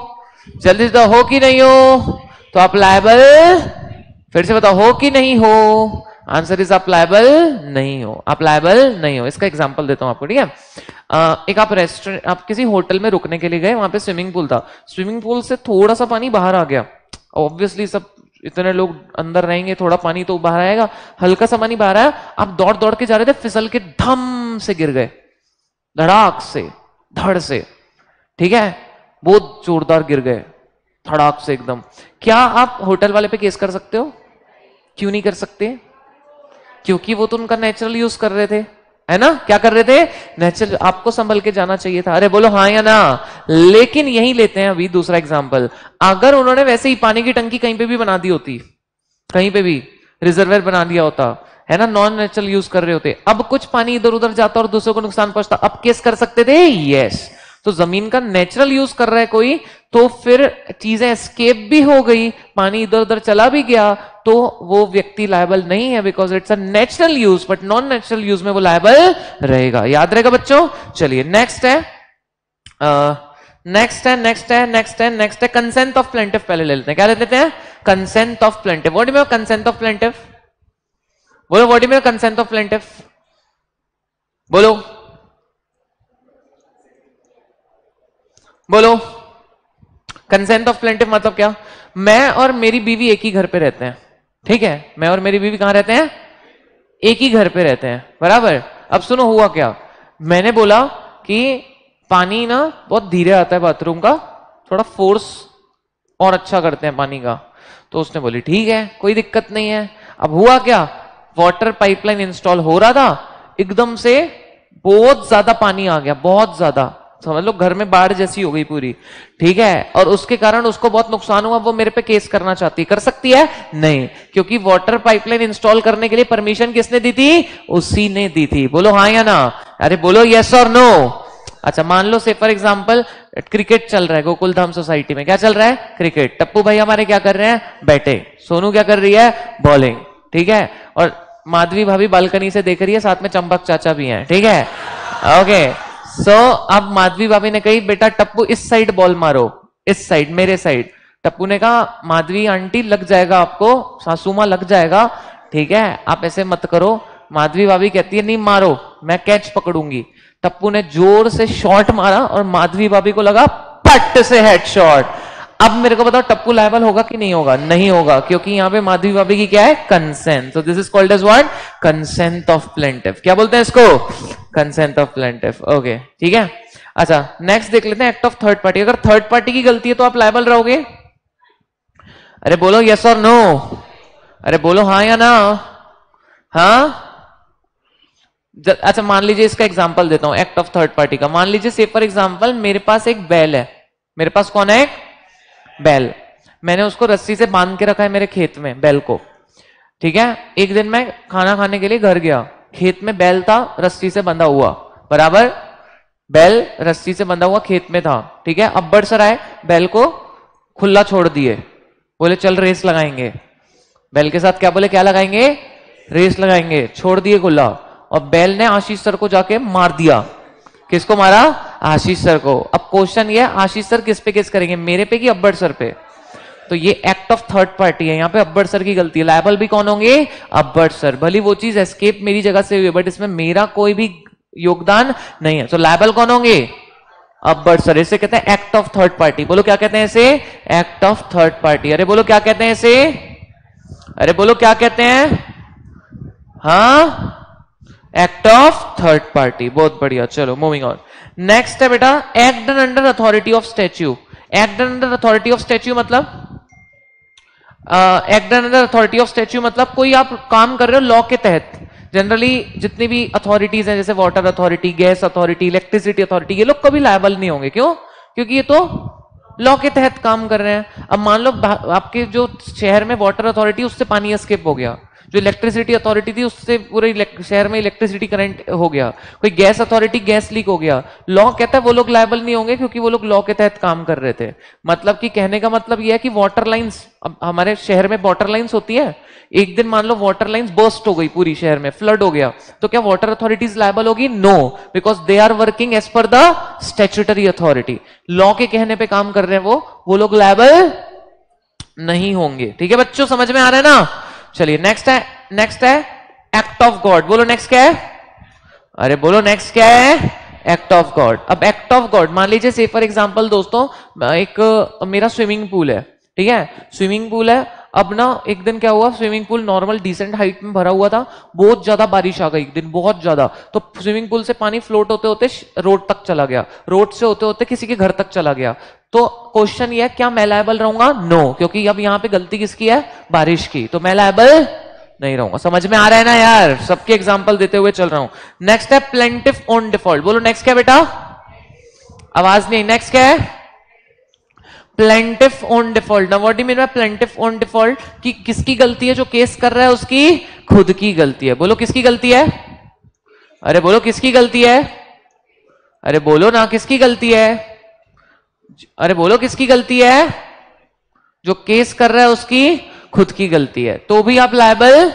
[SPEAKER 1] जल्दी से हो कि नहीं हो? तो आप लायबल, फिर से बताओ हो कि नहीं हो? आंसर इज आप लायबल नहीं हो, आप लायबल नहीं हो। इसका एग्जांपल देता हूं आपको, ठीक है। एक आप रेस्टोरेंट, आप किसी होटल में रुकने के लिए गए, वहां पे स्विमिंग पूल था, स्विमिंग पूल से थोड़ा सा पानी बाहर आ गया, ऑब्वियसली सब इतने लोग अंदर रहेंगे, थोड़ा पानी तो बाहर आएगा, हल्का सा पानी बाहर आया, आप दौड़ दौड़ के जा रहे थे, फिसल के धम से गिर गए, धड़ाक से, धड़ से, ठीक है, बहुत जोरदार गिर गए, धड़ाक से एकदम। क्या आप होटल वाले पे केस कर सकते हो? क्यों नहीं कर सकते? क्योंकि वो तो उनका नेचुरल यूज कर रहे थे, है ना? क्या कर रहे थे? नेचुरल। आपको संभल के जाना चाहिए था। अरे बोलो हाँ या ना। लेकिन यही लेते हैं अभी दूसरा एग्जांपल, अगर उन्होंने वैसे ही पानी की टंकी कहीं पे भी बना दी होती, कहीं पे भी रिजर्वेयर बना दिया होता, है ना, नॉन नेचुरल यूज कर रहे होते, अब कुछ पानी इधर उधर जाता और दूसरों को नुकसान पहुंचता, अब केस कर सकते थे? यस। तो जमीन का नेचुरल यूज कर रहा है कोई, तो फिर चीजें एस्केप भी हो गई, पानी इधर उधर चला भी गया, तो वो व्यक्ति लायबल नहीं है, because it's a natural use, but non natural use में वो लायबल रहेगा। याद रहेगा बच्चों? चलिए नेक्स्ट है, नेक्स्ट है कंसेंट ऑफ प्लेंटिफ। पहले ले लेते हैं, क्या ले लेते हैं? Consent of plaintiff. What do you mean consent of plaintiff? बोलो what do you mean consent of plaintiff? बोलो बोलो। कंसेंट ऑफ प्लेंटिफ मतलब क्या? मैं और मेरी बीवी एक ही घर पे रहते हैं, ठीक है, मैं और मेरी बीवी कहां रहते हैं? एक ही घर पे रहते हैं, बराबर। अब सुनो हुआ क्या, मैंने बोला कि पानी ना बहुत धीरे आता है बाथरूम का, थोड़ा फोर्स और अच्छा करते हैं पानी का, तो उसने बोली ठीक है कोई दिक्कत नहीं है। अब हुआ क्या, वाटर पाइपलाइन इंस्टॉल हो रहा था, एकदम से बहुत ज्यादा पानी आ गया, बहुत ज्यादा, समझ लो घर में बाढ़ जैसी हो गई पूरी, ठीक है, और उसके कारण उसको बहुत नुकसान हुआ, वो मेरे पे केस करना चाहती, कर सकती है? नहीं, क्योंकि वाटर पाइपलाइन इंस्टॉल करने के लिए परमिशन किसने दी थी? उसी ने दी थी। बोलो हाँ या ना। अरे बोलो यस और नो। अच्छा मान लो से फॉर एग्जांपल क्रिकेट चल रहा है गोकुलधाम सोसाइटी में, क्या चल रहा है? क्रिकेट। टप्पू भाई हमारे क्या कर रहे हैं? बैठे। सोनू क्या कर रही है? बॉलिंग, ठीक है, और माधवी भाभी बालकनी से देख रही है, साथ में चंपक चाचा भी हैं, ठीक है, ओके। सो अब माधवी भाभी ने कही बेटा टप्पू इस साइड बॉल मारो, इस साइड, मेरे साइड। टप्पू ने कहा माधवी आंटी लग जाएगा आपको, सासू मां लग जाएगा, ठीक है, आप ऐसे मत करो। माधवी भाभी कहती है नहीं मारो, मैं कैच पकड़ूंगी। टप्पू ने जोर से शॉट मारा और माधवी भाभी को लगा पट से हेडशॉट। अब मेरे को बताओ टप्पू लायबल होगा कि नहीं होगा? नहीं होगा, क्योंकि यहां पे माधवी भाभी की क्या है? Consent. So this is called as what? Consent of plaintiff. क्या बोलते हैं इसको? Consent of plaintiff. ओके ठीक है। अच्छा नेक्स्ट देख लेते हैं एक्ट ऑफ थर्ड पार्टी। अगर थर्ड पार्टी की गलती है तो आप लायबल रहोगे? अरे बोलो यस और नो। अरे बोलो हाँ या ना। हाँ अच्छा मान लीजिए इसका एग्जांपल देता हूं एक्ट ऑफ थर्ड पार्टी का। मान लीजिए से फॉर एग्जांपल मेरे पास एक बैल है, मेरे पास कौन है? एक बैल। मैंने उसको रस्सी से बांध के रखा है मेरे खेत में, बैल को, ठीक है। एक दिन मैं खाना खाने के लिए घर गया, खेत में बैल था रस्सी से बंधा हुआ, बराबर, बैल रस्सी से बंधा हुआ खेत में था, ठीक है। अब्बड़ सर आए, बैल को खुला छोड़ दिए, बोले चल रेस लगाएंगे। बैल के साथ क्या बोले? क्या लगाएंगे? रेस लगाएंगे। छोड़ दिए खुला, और बैल ने आशीष सर को जाके मार दिया। किसको मारा? आशीष सर को। अब क्वेश्चन ये आशीष सर किस पे केस करेंगे? मेरे पे कि अब्बड़ सर पे? तो ये एक्ट ऑफ थर्ड पार्टी है, यहां पे अब्बड़ सर की गलती है। लायबल भी कौन होंगे? अब्बड़ सर। भली वो चीज एस्केप मेरी जगह से हुई है, बट इसमें मेरा कोई भी योगदान नहीं है। तो लायबल कौन होंगे? अब्बड़ सर। इसे कहते हैं एक्ट ऑफ थर्ड पार्टी। बोलो क्या कहते हैं इसे? Act of third party. अरे बोलो क्या कहते हैं इसे? अरे बोलो क्या कहते हैं? हाँ एक्ट ऑफ थर्ड पार्टी। बहुत बढ़िया। चलो मूविंग ऑन। नेक्स्ट है बेटा act done under authority of statue. Act done under authority of statue मतलब act done under authority of statue मतलब कोई आप काम कर रहे हो लॉ के तहत। जनरली जितनी भी अथॉरिटीज हैं जैसे water authority, gas authority, electricity authority, ये लोग कभी लायबल नहीं होंगे। क्यों? क्योंकि ये तो लॉ के तहत काम कर रहे हैं। अब मान लो आपके जो शहर में वाटर अथॉरिटी, उससे पानी एस्केप हो गया, जो इलेक्ट्रिसिटी अथॉरिटी थी उससे पूरे शहर में इलेक्ट्रिसिटी करंट हो गया, कोई गैस अथॉरिटी गैस लीक हो गया, लॉ कहता है वो लोग लायबल नहीं होंगे क्योंकि वो लोग लॉ के तहत काम कर रहे थे। मतलब कि कहने का मतलब यह है कि वाटर लाइंस, अब हमारे शहर में वाटर लाइंस होती है, एक दिन मान लो वाटर लाइंस बर्स्ट हो गई पूरी शहर में, फ्लड हो गया, तो क्या वाटर अथॉरिटीज लायबल होगी? No, because they are working as per the statutory authority, law के कहने पे काम कर रहे हैं, वो लोग लायबल नहीं होंगे। ठीक है बच्चों, समझ में आ रहा है ना? चलिए नेक्स्ट है एक्ट ऑफ गॉड। बोलो नेक्स्ट क्या है? अरे बोलो नेक्स्ट क्या है? Act of God. अब एक्ट ऑफ गॉड मान लीजिए से फॉर एग्जांपल दोस्तों, एक मेरा स्विमिंग पूल है, ठीक है, स्विमिंग पूल है। अब ना एक दिन क्या हुआ, swimming pool normal decent height में भरा हुआ था, बहुत ज्यादा बारिश आ गई एक दिन, बहुत ज्यादा, तो स्विमिंग पूल से पानी फ्लोट होते होते रोड तक चला गया, रोड से होते होते किसी के घर तक चला गया। तो क्वेश्चन ये है क्या मैं लायबल रहूंगा? नो, क्योंकि अब यहां पे गलती किसकी है? बारिश की, तो मैं लायबल नहीं रहूंगा। समझ में आ रहा है ना यार? सबके एग्जांपल देते हुए चल रहा हूं। नेक्स्ट है प्लेंटिफ ऑन डिफॉल्ट। बोलो नेक्स्ट क्या बेटा? आवाज नहीं, नेक्स्ट क्या है? Plaintiff on default. Now what do you mean by plaintiff on default? कि किसकी गलती है? जो केस कर रहा है उसकी खुद की गलती है। बोलो किसकी गलती है? अरे बोलो किसकी गलती है? अरे बोलो ना किसकी गलती है? अरे बोलो किसकी गलती है? जो केस कर रहा है उसकी खुद की गलती है, तो भी आप लायबल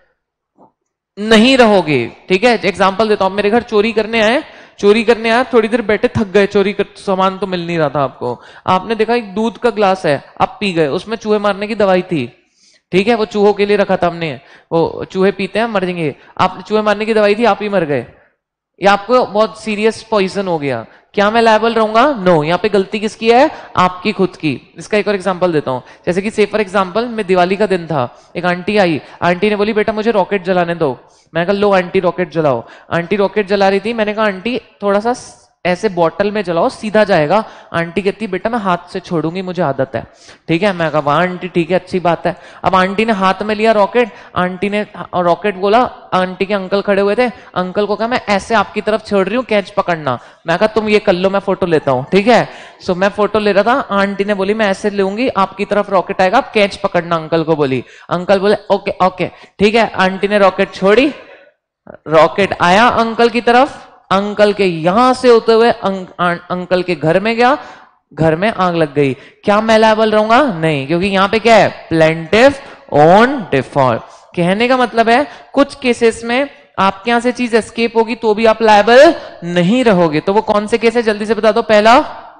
[SPEAKER 1] नहीं रहोगे। ठीक है, एग्जांपल देता हूं, मेरे घर चोरी करने आए, थोड़ी देर बैठे थक गए, चोरी कर सामान तो मिल नहीं रहा था आपको, आपने देखा एक दूध का ग्लास है, आप पी गए, उसमें चूहे मारने की दवाई थी, ठीक है, वो चूहों के लिए रखा था हमने, वो चूहे पीते हैं मर जाएंगे, आपने चूहे मारने की दवाई थी, आप ही मर गए, या आपको बहुत सीरियस पॉइजन हो गया, क्या मैं लायबल रहूंगा? नो, यहाँ पे गलती किसकी है? आपकी खुद की। इसका एक और एग्जांपल देता हूं, जैसे कि से फॉर एग्जांपल मैं दिवाली का दिन था, एक आंटी आई, आंटी ने बोली बेटा मुझे रॉकेट जलाने दो, मैंने कहा लो आंटी रॉकेट जलाओ। आंटी रॉकेट जला रही थी, मैंने कहा आंटी थोड़ा सा ऐसे बॉटल में जलाओ सीधा जाएगा। आंटी कहती बेटा मैं हाथ से छोड़ूंगी, मुझे आदत है। ठीक है, मैं कहा वाह आंटी ठीक है, अच्छी बात है। अब आंटी ने हाथ में लिया रॉकेट, आंटी ने रॉकेट बोला, आंटी के अंकल खड़े हुए थे, अंकल को कहा मैं ऐसे आपकी तरफ छोड़ रही हूँ, कैच पकड़ना। मैं कहा तुम ये कर लो, मैं फोटो लेता हूँ। ठीक है, सो मैं फोटो ले रहा था, आंटी ने बोली मैं ऐसे लूंगी, आपकी तरफ रॉकेट आएगा, आप कैच पकड़ना, अंकल को बोली। अंकल बोले ओके ओके ठीक है। आंटी ने रॉकेट छोड़ी, रॉकेट आया अंकल की तरफ, अंकल के यहां से होते हुए अंकल के घर में गया, घर में आग लग गई। क्या मैं लायबल रहूंगा? नहीं, क्योंकि यहां पे क्या है? Plaintiff on default. कहने का मतलब है कुछ केसेस में आपके यहां से चीज एस्केप होगी तो भी आप लायबल नहीं रहोगे। तो वो कौन से केस है जल्दी से बता दो। पहला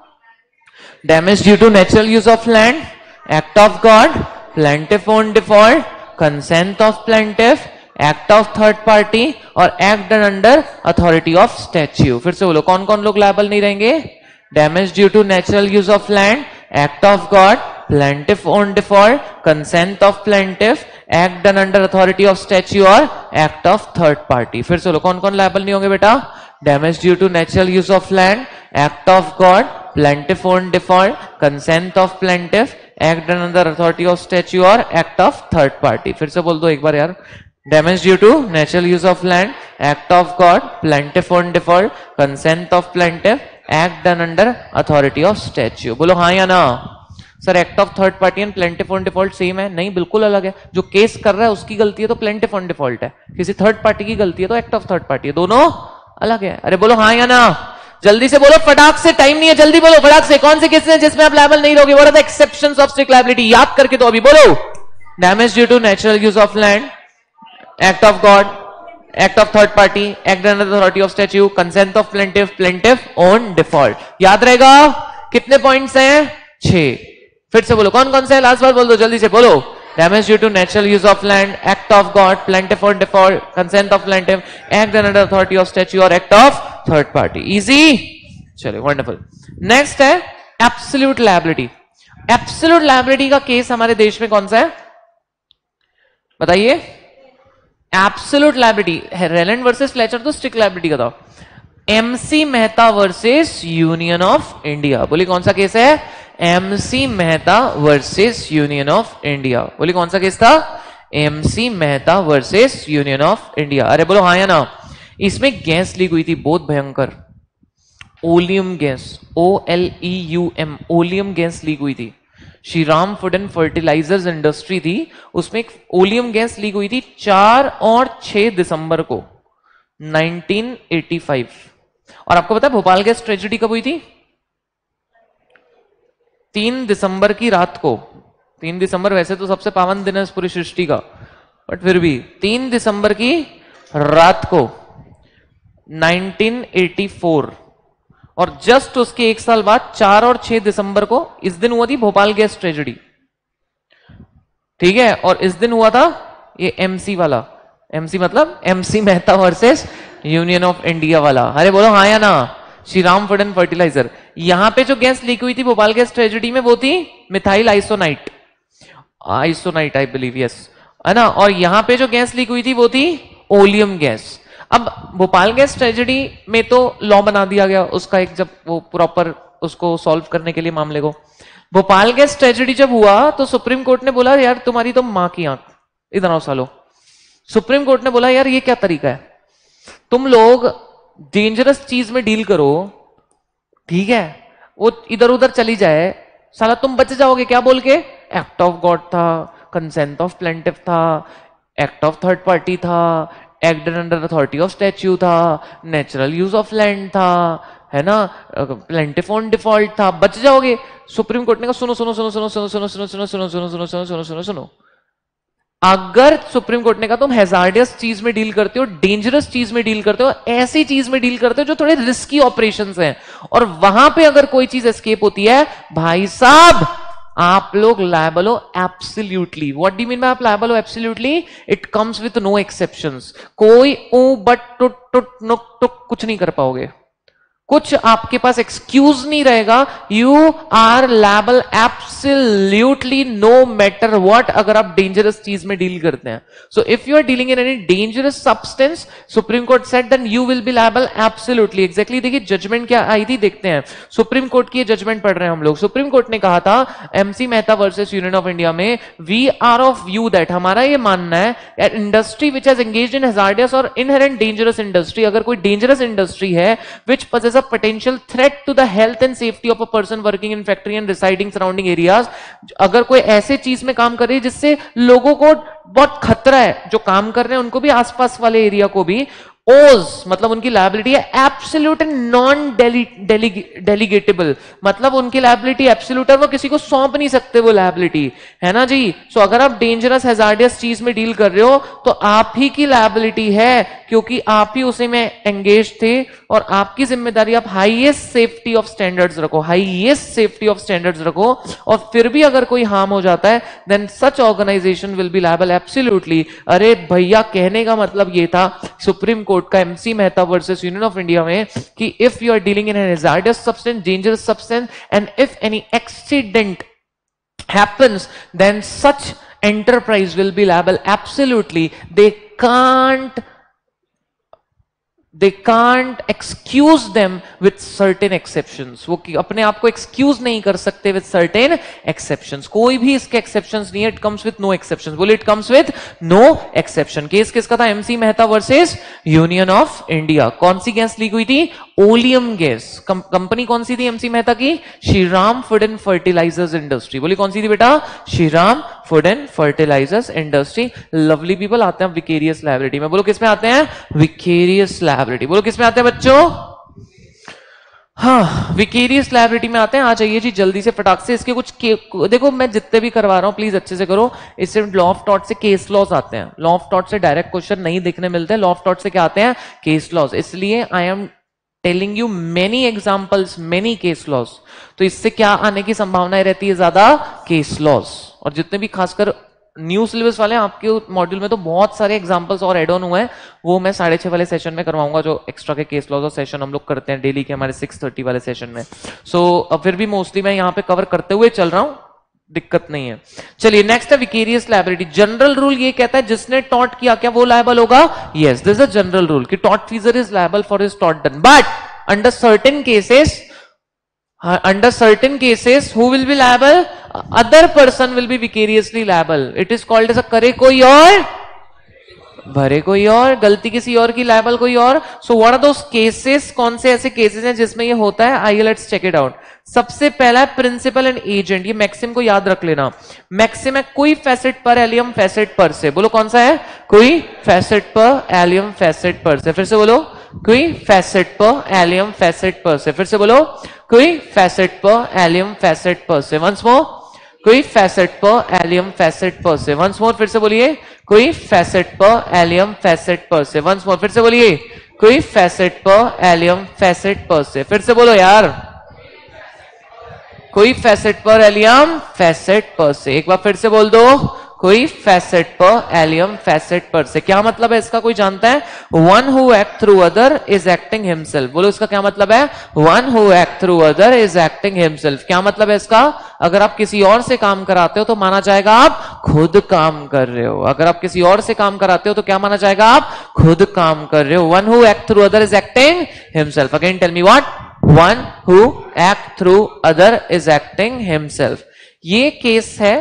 [SPEAKER 1] damage due to natural use of land, act of God, plaintiff on default, consent of plaintiff, act of third party और act done under authority of statue. फिर से बोलो कौन कौन लोग लायबल नहीं रहेंगे? Damage due to natural use of land, act of God, plaintiff on default, consent of plaintiff, act done under authority of statue और एक्ट ऑफ थर्ड पार्टी। फिर से बोलो कौन कौन लायबल नहीं होंगे बेटा? Damage due to natural use of land, act of God, plaintiff on default, consent of plaintiff, act done under authority of statue और एक्ट ऑफ थर्ड पार्टी। फिर से बोल दो एक बार यार। Damage due to natural use of land, act of God, plaintiff on default, consent of plaintiff, act done under authority of statue. बोलो हाँ या ना। Sir act of third party and plaintiff on default same है? नहीं, बिल्कुल अलग है। जो केस कर रहा है उसकी गलती है तो प्लेंटिफ ऑन डिफॉल्ट है, किसी थर्ड पार्टी की गलती है तो एक्ट ऑफ थर्ड पार्टी है, दोनों अलग है। अरे बोलो हाँ या ना, जल्दी से बोलो, फटाक से, टाइम नहीं है, जल्दी बोलो फटाक से। कौन से केस हैं जिसमें आप लायबल नहीं रहोगे? What are the exceptions of strict liability? याद करके तो अभी बोलो। Damage due to natural use of land, act of God, act of third party, act under authority of statue, consent of plaintiff, plaintiff on default. याद रहेगा? कितने points हैं? 6। फिर से बोलो कौन कौन से? लास्ट बार बोल दो जल्दी से, बोलो। Damage due to natural use of land, act of God, plaintiff on default, consent of plaintiff, act under authority of statue और act of third party. Easy, चलो वंडरफुल। नेक्स्ट है एब्सोल्यूट लायबिलिटी। एब्सोल्यूट लायबिलिटी का case हमारे देश में कौन सा है बताइए? Absolute liability, Rylands versus Fletcher तो स्ट्रिक्ट लायबिलिटी का था। MC Mehta versus Union of India, बोली कौन सा केस है? MC Mehta versus Union of India. बोली कौन सा केस था? MC Mehta versus Union of India. अरे बोलो हाँ या ना। इसमें गैस लीक हुई थी बहुत भयंकर, oleum gas, OLEUM, oleum gas leak हुई थी। Shri Ram food and fertilisers industry थी, उसमें एक ओलियम गैस लीक हुई थी 4 और 6 दिसंबर को 1985। और आपको पता है भोपाल गैस ट्रेजेडी कब हुई थी? 3 दिसंबर की रात को। 3 दिसंबर वैसे तो सबसे पावन दिन है इस पूरी सृष्टि का, बट फिर भी 3 दिसंबर की रात को 1984, और जस्ट उसके एक साल बाद 4 और 6 दिसंबर को इस दिन हुआ थी भोपाल गैस ट्रेजेडी। ठीक है, और इस दिन हुआ था ये एमसी वाला, एमसी मतलब MC Mehta versus Union of India वाला। अरे बोलो हाँ या ना? Shri Ram food and fertiliser. यहां पे जो गैस लीक हुई थी भोपाल गैस ट्रेजेडी में वो थी methyl isocyanate, I believe, yes, है ना। और यहां पे जो गैस लीक हुई थी वो थी ओलियम गैस। अब भोपाल गैस ट्रेजेडी में तो लॉ बना दिया गया उसका एक, जब वो प्रॉपर उसको सॉल्व करने के लिए मामले को, भोपाल गैस ट्रेजेडी जब हुआ तो सुप्रीम कोर्ट ने बोला यार तुम्हारी तो मां की आंख, इधर आओ सालो। सुप्रीम कोर्ट ने बोला यार ये क्या तरीका है, तुम लोग डेंजरस चीज में डील करो, ठीक है, वो इधर उधर चली जाए, साला तुम बच जाओगे क्या बोल के? एक्ट ऑफ गॉड था, कंसेंट ऑफ प्लेंटिफ था, एक्ट ऑफ थर्ड पार्टी था, act under authority of statue था, नेचुरल यूज ऑफ लैंड था, है ना, प्लेंटिफ ऑन डिफॉल्ट था, बच जाओगे। सुप्रीम कोर्ट ने कहा सुनो सुनो सुनो सुनो सुनो सुनो सुनो सुनो सुनो सुनो सुनो सुनो सुनो सुनो सुनो, अगर सुप्रीम कोर्ट ने कहा तुम हैजार्डियस चीज में डील करते हो, डेंजरस चीज में डील करते हो, ऐसी चीज में डील करते हो जो थोड़े रिस्की ऑपरेशंस हैं, और वहां पे अगर कोई चीज एस्केप होती है, भाई साहब आप लोग लायबल हो absolutely. What do mean by आप लायबल हो absolutely? It comes with no exceptions. कोई ऊ बट टुट टुट नुक टुक कुछ नहीं कर पाओगे, कुछ आपके पास एक्सक्यूज नहीं रहेगा। You are liable absolutely no matter what, अगर आप डेंजरस चीज में डील करते हैं। So if you are dealing in any dangerous substance, supreme court said then you will be liable absolutely. Exactly देखिए जजमेंट क्या आई थी, देखते हैं। सुप्रीम कोर्ट की जजमेंट पढ़ रहे हैं हम लोग। सुप्रीम कोर्ट ने कहा था MC Mehta versus Union of India में, we are of view that, हमारा ये मानना है industry which has engaged in hazardous और इनहेरेंट डेंजरस इंडस्ट्री, अगर कोई डेंजरस इंडस्ट्री है विच possess a potential threat to the health and safety of a person working in factory and residing surrounding areas, अगर कोई ऐसे चीज में काम कर रही है जिससे लोगों को बहुत खतरा है, जो काम कर रहे हैं उनको भी, आसपास वाले एरिया को भी, ओज मतलब उनकी लायबिलिटी है एब्सोल्यूट एंड नॉन डेलीगेटेबल, मतलब उनकी लायबिलिटी एब्सोल्यूट है, वो किसी को सौंप नहीं सकते वो लायबिलिटी, है ना जी। सो अगर आप डेंजरस हैजार्डियस चीज में डील कर रहे हो तो आप ही की लायबिलिटी है, क्योंकि आप ही उसे में एंगेज थे, और आपकी जिम्मेदारी आप हाईएस्ट सेफ्टी ऑफ स्टैंडर्ड्स रखो, हाईएस्ट सेफ्टी ऑफ स्टैंडर्ड्स रखो, और फिर भी अगर कोई हार्म हो जाता है then such organisation will be liable absolutely. अरे भैया कहने का मतलब ये था सुप्रीम कोर्ट का MC Mehta versus Union of India में, कि if you are dealing in an hazardous substance, dangerous substance, and if any accident happens, then such enterprise will be liable absolutely. They can't excuse them with certain exceptions. वो अपने आप को excuse नहीं कर सकते with certain exceptions. कोई भी इसके exceptions नहीं है. It comes with no exceptions. बोले it comes with no exception. Case किसका था? MC Mehta versus Union of India. कौन सी गैस लीक हुई थी? Oleum gas. कंपनी कौन सी थी MC मेहता की? Shriram food and fertilisers industry. बोली कौन सी थी बेटा? Shriram food and fertilisers industry. Lovely people, आते हैं विकेरियस लायबिलिटी में. बोलो किसमें आते हैं? Vicarious liability. बोलो किसमें आते हैं बच्चों? हाँ, विकेरियस लायबिलिटी में आते हैं. आ जाइए जी जल्दी से फटाक से. इसके कुछ देखो, मैं जितने भी करवा रहा हूं प्लीज अच्छे से करो. इससे लॉ ऑफ टॉट से केस लॉज आते हैं. लॉ ऑफ टॉट से डायरेक्ट क्वेश्चन नहीं देखने मिलते. लॉ ऑफ टॉट से क्या आते हैं? Case laws. इसलिए I am telling you many examples, many case laws. तो इससे क्या आने की संभावनाएं रहती है? ज्यादा केस लॉज. और जितने भी खासकर न्यू सिलेबस वाले हैं, आपके मॉड्यूल में तो बहुत सारे एग्जांपल्स और एड ऑन हुए हैं. वो मैं 6:30 वाले सेशन में करवाऊंगा, जो एक्स्ट्रा के केस लॉज और सेशन हम लोग करते हैं डेली के हमारे 6:30 वाले सेशन में. सो फिर भी मोस्टली मैं यहाँ पे कवर करते हुए चल रहा हूं, दिक्कत नहीं है. चलिए नेक्स्ट है विकेरियस लायबिलिटी. जनरल रूल ये कहता है जिसने टॉट किया क्या वो लायबल होगा? Yes, this is a general rule कि tortfeasor is liable for his टॉट done. But under certain cases, under certain cases who will be liable? Other person will be vicariously liable. It is called as a करे कोई और. भरे कोई और, गलती किसी और की, लायबल कोई और. So what are those cases? कौन से ऐसे केसेस हैं जिसमें ये होता है? आइए लेट्स चेक इट आउट. सबसे पहला है प्रिंसिपल एंड एजेंट. ये मैक्सिम को याद रख लेना. मैक्सिम है कोई फैसेट पर एलियम फैसेट पर से. बोलो कौन सा है? कोई फैसेट पर एलियम फैसेट पर से. फिर से बोलो कोई फैसेट पर एलियम फैसेट पर से. फिर से बोलो कोई फैसेट पर एलियम फैसेट पर से. वंस मोर कोई फैसेट पर एलियम फैसेट पर से. वंस मोर फिर से बोलिए कोई फैसेट पर एलियम फैसेट पर से. वंस मोर फिर से बोलिए कोई फैसेट पर एलियम फैसेट पर से. फिर से बोलो यार कोई फैसेट पर एलियम फैसेट पर से. एक बार फिर से बोल दो कोई फैसेट पर एलियम फैसेट पर से. क्या मतलब है इसका? कोई जानता है? One who act through other is acting himself. बोलो इसका क्या मतलब है? One who act through other is acting himself. क्या मतलब है इसका? अगर आप किसी और से काम कराते हो तो माना जाएगा आप खुद काम कर रहे हो. अगर आप किसी और से काम कराते हो तो क्या माना जाएगा? आप खुद काम कर रहे हो. One who act through other is acting himself. Again tell me what? One who act through other is acting himself. ये केस है.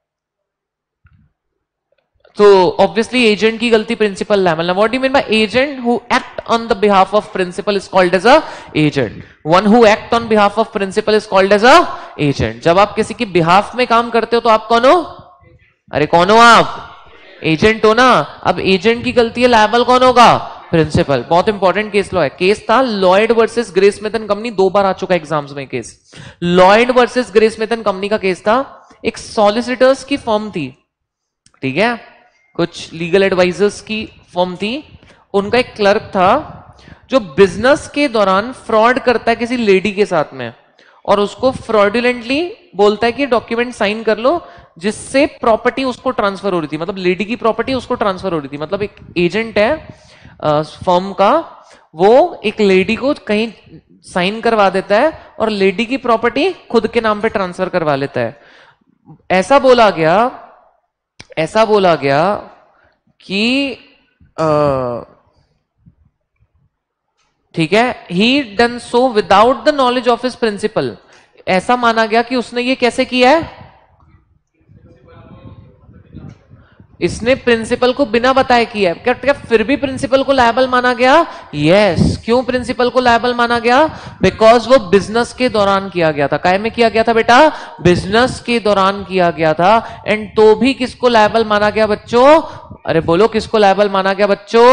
[SPEAKER 1] तो ऑब्वियसली एजेंट की गलती, principal liable. What do you mean by agent? Who act on the behalf of principal is called as a agent. One who act on behalf of principal is called as a agent. जब आप किसी की behalf में काम करते हो तो आप कौन हो? अरे कौन हो आप? एजेंट हो ना. अब एजेंट की गलती है, लायबल कौन होगा? प्रिंसिपल. बहुत इंपॉर्टेंट केस लॉ है. केस था Lloyd versus Grey Smith and Company. 2 बार आ चुका है एग्जाम्स में case. Lloyd versus Grey Smith and Company का केस था. एक सॉलिसिटर्स की फर्म थी, ठीक है, कुछ लीगल एडवाइजर्स की फर्म थी. उनका एक क्लर्क था जो बिजनेस के दौरान फ्रॉड करता है किसी लेडी के साथ में और उसको फ्रॉडुलेंटली बोलता है कि डॉक्यूमेंट साइन कर लो, जिससे प्रॉपर्टी उसको ट्रांसफर हो रही थी. मतलब लेडी की प्रॉपर्टी उसको ट्रांसफर हो रही थी. मतलब एक एजेंट है फर्म का, वो एक लेडी को कहीं साइन करवा देता है और लेडी की प्रॉपर्टी खुद के नाम पे ट्रांसफर करवा लेता है. ऐसा बोला गया कि ठीक है, he done so without the knowledge of his principal. ऐसा माना गया कि उसने ये कैसे किया है? इसने प्रिंसिपल को बिना बताए किया है. क्या फिर भी प्रिंसिपल को लायबल माना गया? यस. क्यों प्रिंसिपल को लायबल माना गया? बिकॉज वो बिजनेस के दौरान किया गया था. काय में किया गया था बेटा? बिजनेस के दौरान किया गया था. एंड तो भी किसको लायबल माना गया बच्चों? अरे बोलो किसको लायबल माना गया बच्चों?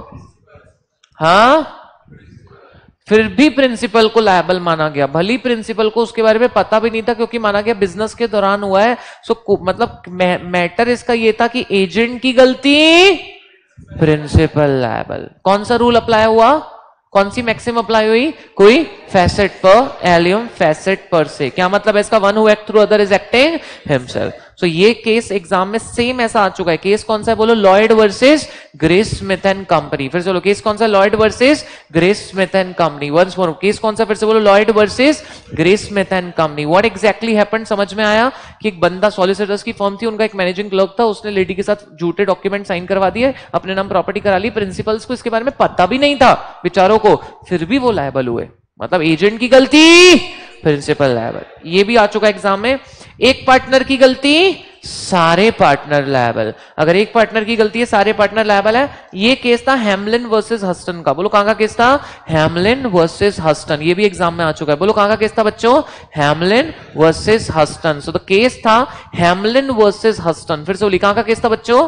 [SPEAKER 1] हाँ, फिर भी प्रिंसिपल को लायबल माना गया. भली प्रिंसिपल को उसके बारे में पता भी नहीं था, क्योंकि माना गया बिजनेस के दौरान हुआ है. सो मतलब मैटर इसका ये था कि एजेंट की गलती, प्रिंसिपल लायबल. कौन सा रूल अप्लाई हुआ? कौन सी मैक्सिम अप्लाई हुई? कोई फैसेट पर एलियम फैसेट पर से. क्या मतलब है इसका? One who act through other is acting himself. So ये केस एग्जाम में सेम ऐसा आ चुका है. केस कौन सा है? बोलो Lloyd versus Grey Smith and Company. फिर से बोलो केस कौन सा? Lloyd versus Grey Smith and Company. Once more case कौन सा? फिर से बोलो Lloyd versus Grey Smith and Company. What exactly happened? समझ में आया कि एक बंदा सॉलिसिटर्स की फर्म थी, उनका एक मैनेजिंग क्लर्क था, उसने लेडी के साथ झूठे डॉक्यूमेंट साइन करवा दिए, अपने नाम प्रॉपर्टी करा ली. प्रिंसिपल्स को इसके बारे में पता भी नहीं था बेचारों को, फिर भी वो लायबल हुए. मतलब एजेंट की गलती, प्रिंसिपल लायबल. ये भी आ चुका एग्जाम में. एक पार्टनर की गलती, सारे पार्टनर लायबल. अगर एक पार्टनर की गलती है, सारे पार्टनर लायबल है. ये केस था हैमलिन वर्सेस हस्टन का. बोलो कहां का केस था? Hamlyn versus Houston. ये भी एग्जाम में आ चुका है. बोलो कहां का केस था बच्चों? Hamlyn versus Houston. So the case था हैमलिन वर्सेस हस्टन. फिर से बोली कहां का केस था बच्चों?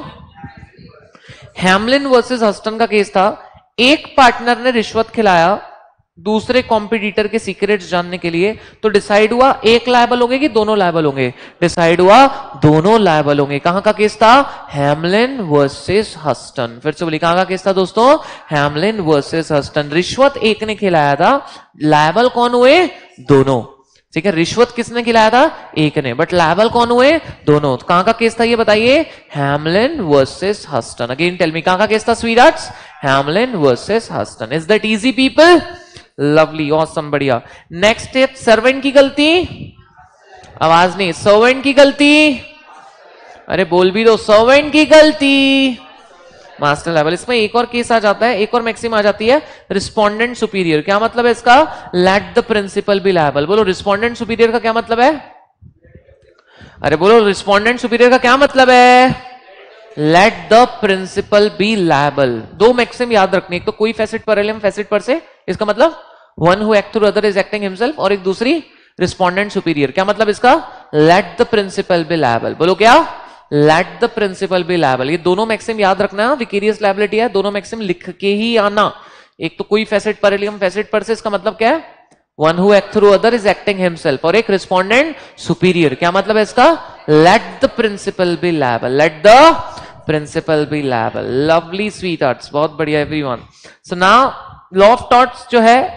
[SPEAKER 1] हैमलिन वर्सेस हस्टन का केस था. एक पार्टनर ने रिश्वत खिलाया दूसरे कॉम्पिटिटर के सीक्रेट्स जानने के लिए, तो डिसाइड हुआ एक लायबल होंगे कि दोनों लायबल होंगे? डिसाइड हुआ दोनों लायबल होंगे. कहां का केस था? Hamlyn versus Houston. फिर से बोलिए कहां का केस था दोस्तों? Hamlyn versus Houston. रिश्वत एक ने खिलाया था, लायबल कौन हुए? दोनों. ठीक है, रिश्वत किसने खिलाया था? एक ने, बट लायबल कौन हुए? दोनों. तो कहां का केस था ये बताइए? Hamlyn versus Houston. Again tell me कहां का केस था sweethearts? Hamlyn versus Houston. Is that easy people? Lovely, awesome, बढ़िया. नेक्स्ट है सर्वेंट की गलती. आवाज नहीं. सर्वेंट की गलती. अरे बोल भी दो. सर्वेंट की गलती, मास्टर लेवल. इसमें एक और केस आ जाता है, एक और मैक्सिम आ जाती है, रिस्पोंडेंट सुपीरियर. क्या मतलब है इसका? Let the principal be liable. बोलो रिस्पोंडेंट सुपीरियर का क्या मतलब है? अरे बोलो रिस्पोंडेंट सुपीरियर का क्या मतलब है? Let the principal be liable. दो मैक्सिम याद रखनी, एक तो कोई फैसेट पर एलियम फैसेट पर से, इसका मतलब one who act through other is acting himself, और एक दूसरी रिस्पोंडेंट सुपीरियर। क्या मतलब इसका? Let the principal be liable. बोलो क्या? Let the principal be liable. ये दोनों मैक्सिम याद रखना, विकेरियस लायबिलिटी है, दोनों मैक्सिम लिख के ही आना। एक तो कोई फैसेट पर एलियम फैसेट पर से, इसका मतलब क्या है? One who act through other is acting himself, और एक रिस्पोंडेंट सुपीरियर। क्या मतलब है इसका? Let the principal be liable, let the principal be liable. Lovely sweethearts, बहुत बढ़िया everyone. So now law of torts जो है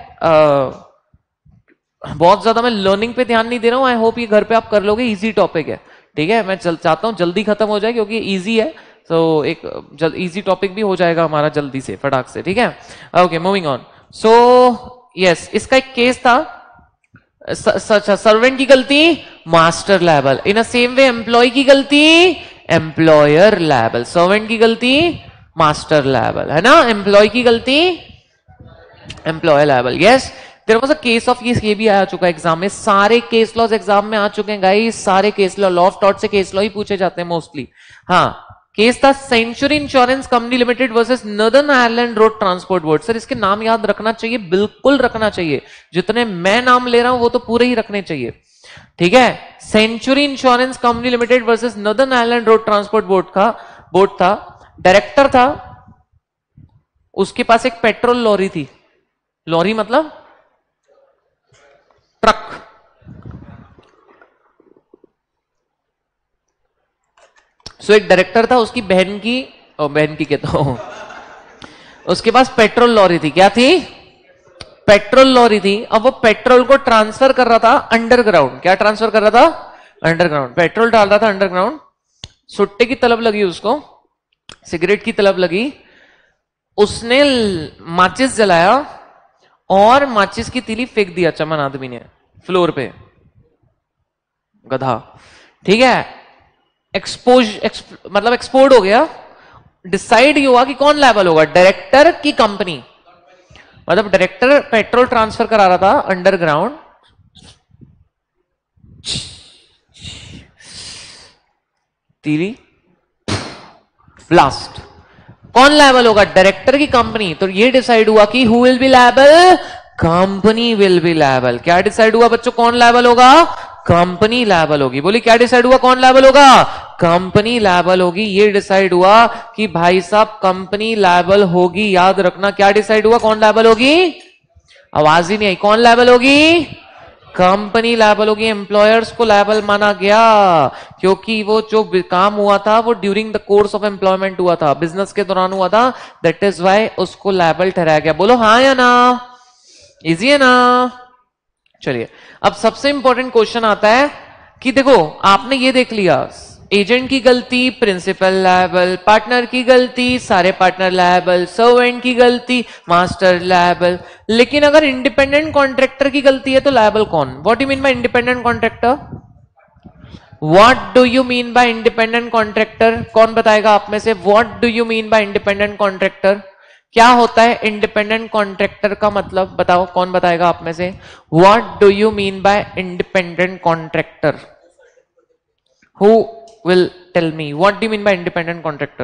[SPEAKER 1] बहुत ज्यादा मैं लर्निंग पे ध्यान नहीं दे रहा हूं, आई होप ये घर पे आप कर लोगे, इजी टॉपिक है, ठीक है। मैं चाहता हूं जल्दी खत्म हो जाए क्योंकि इजी है, तो एक इजी टॉपिक भी हो जाएगा हमारा जल्दी से, फटाक से, ठीक है। Okay, moving on. So yes, इसका एक केस था, सर्वेंट की गलती master liable, in a same way employee की गलती एम्प्लॉयर लायबल, सर्वेंट की गलती मास्टर लायबल, है ना, एम्प्लॉय की गलती employer liable. Yes, there was a case of, ये भी आ चुका है एग्जाम में, सारे केस लॉज एग्जाम में आ चुके हैं गाइस, सारे केस लॉ ऑफ टॉट से केस लॉ ही पूछे जाते हैं मोस्टली। हाँ, केस था Century Insurance Company Limited versus Northern Ireland Road Transport Board. Sir इसके नाम याद रखना चाहिए, बिल्कुल रखना चाहिए, जितने मैं नाम ले रहा हूं वो तो पूरे ही रखने चाहिए, ठीक है। Century Insurance Company Limited versus Northern Ireland Road Transport Board था, डायरेक्टर था, उसके पास एक पेट्रोल लॉरी थी, लॉरी मतलब ट्रक, सो एक डायरेक्टर था, उसकी बहन की कहता हूं, उसके पास पेट्रोल लॉरी थी। क्या थी? पेट्रोल लॉरी थी। अब वो पेट्रोल को ट्रांसफर कर रहा था अंडरग्राउंड। क्या ट्रांसफर कर रहा था? अंडरग्राउंड। पेट्रोल डाल रहा था अंडरग्राउंड, सुट्टे की तलब लगी उसको, सिगरेट की तलब लगी, उसने माचिस जलाया और माचिस की तीली फेंक दिया चमन आदमी ने फ्लोर पे, गधा, ठीक है। मतलब एक्सपोर्ट हो गया। डिसाइड ये हुआ कि कौन लायबल होगा, डायरेक्टर की कंपनी। मतलब डायरेक्टर पेट्रोल ट्रांसफर करा रहा था अंडरग्राउंड, तीली ब्लास्ट, कौन लायबल होगा? डायरेक्टर की कंपनी। तो ये डिसाइड हुआ कि who will be liable? Company will be liable. क्या डिसाइड हुआ बच्चों? कौन लायबल होगा? कंपनी लायबल होगी। बोली क्या डिसाइड हुआ? कौन लायबल होगा? कंपनी लायबल होगी। ये डिसाइड हुआ कि भाई साहब कंपनी लायबल होगी, याद रखना। क्या डिसाइड हुआ? कौन लायबल होगी? आवाज ही नहीं आई। कौन लायबल होगी? कंपनी लायबल होगी। एम्प्लॉयर्स को लायबल माना गया क्योंकि वो जो काम हुआ था वो during the course of employment हुआ था, बिजनेस के दौरान हुआ था, दैट इज वाई उसको लायबल ठहराया गया। बोलो हाँ या ना? इजी है ना? चलिए, अब सबसे इंपॉर्टेंट क्वेश्चन आता है कि देखो आपने ये देख लिया, एजेंट की गलती प्रिंसिपल लायबल, पार्टनर की गलती सारे पार्टनर लायबल, सर्वेंट की गलती मास्टर लायबल, लेकिन अगर इंडिपेंडेंट कॉन्ट्रैक्टर की गलती है तो लायबल कौन? What you mean by independent contractor? What do you mean by independent contractor? कौन बताएगा आप में से? What do you mean by independent contractor? क्या होता है इंडिपेंडेंट कॉन्ट्रैक्टर का मतलब? बताओ, कौन बताएगा आप में से? What do you mean by independent contractor? Who will tell me what do you mean by independent contractor?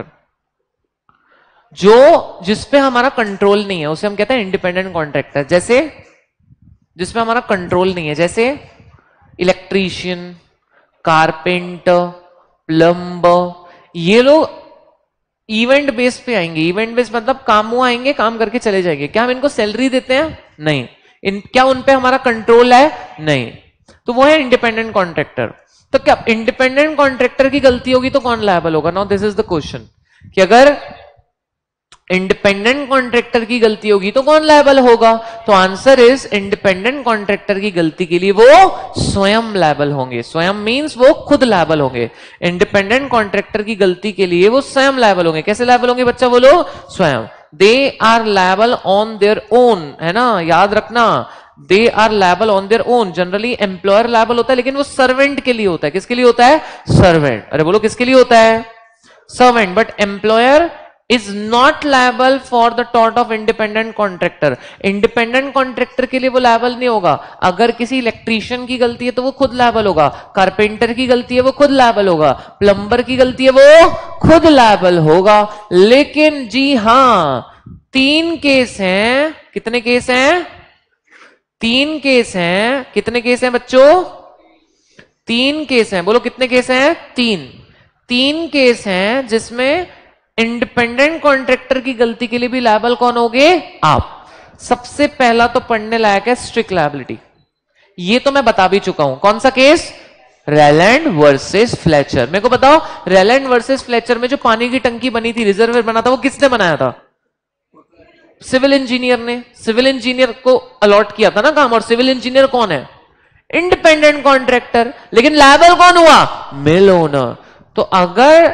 [SPEAKER 1] जो जिस पे हमारा कंट्रोल नहीं है उसे हम कहते हैं इंडिपेंडेंट कॉन्ट्रैक्टर। जैसे जिसमें हमारा कंट्रोल नहीं है, जैसे इलेक्ट्रीशियन, कारपेंटर, प्लम्बर, ये लोग इवेंट बेस पे आएंगे। इवेंट बेस मतलब काम हुआ आएंगे, काम करके चले जाएंगे। क्या हम इनको सैलरी देते हैं? नहीं। क्या उन पे हमारा कंट्रोल है? नहीं। तो वो है इंडिपेंडेंट कॉन्ट्रैक्टर। तो क्या इंडिपेंडेंट कॉन्ट्रैक्टर की गलती होगी तो कौन लायबल होगा? Now this is the question कि अगर इंडिपेंडेंट कॉन्ट्रैक्टर की गलती होगी तो कौन लायबल होगा? तो आंसर इज इंडिपेंडेंट कॉन्ट्रैक्टर की गलती के लिए वो स्वयं लायबल होंगे। स्वयं मींस वो खुद लायबल होंगे। इंडिपेंडेंट कॉन्ट्रैक्टर की गलती के लिए वो स्वयं लायबल होंगे। कैसे लायबल होंगे बच्चा? बोलो स्वयं। They are liable on their own, है ना, याद रखना। They are liable on their own. Generally employer liable होता है लेकिन वो सर्वेंट के लिए होता है। किसके लिए होता है? सर्वेंट। अरे बोलो किसके लिए होता है? Servant. But employer is not liable for the tort of independent contractor. Independent contractor के लिए वो लायबल नहीं होगा। अगर किसी इलेक्ट्रीशियन की गलती है तो वो खुद लायबल होगा, कारपेंटर की गलती है वो खुद लायबल होगा, प्लम्बर की गलती है वो खुद लायबल होगा। लेकिन जी हां, 3 केस हैं। कितने केस हैं? 3 केस हैं। कितने केस हैं बच्चों? 3 केस हैं। बोलो कितने केस हैं? 3 केस हैं जिसमें इंडिपेंडेंट कॉन्ट्रैक्टर की गलती के लिए भी लायबल कौन होगे? आप। सबसे पहला तो पढ़ने लायक है स्ट्रिक्ट लायबिलिटी। ये तो मैं बता भी चुका हूं। कौन सा केस? Rylands versus Fletcher. मेरे को बताओ, रेलैंड वर्सेस फ्लेचर में जो पानी की टंकी बनी थी, रिजर्वर बना था, वो किसने बनाया था? सिविल इंजीनियर ने। सिविल इंजीनियर को अलॉट किया था ना काम, और सिविल इंजीनियर कौन है? Independent contractor. लेकिन लायबल कौन हुआ? Mill owner. तो अगर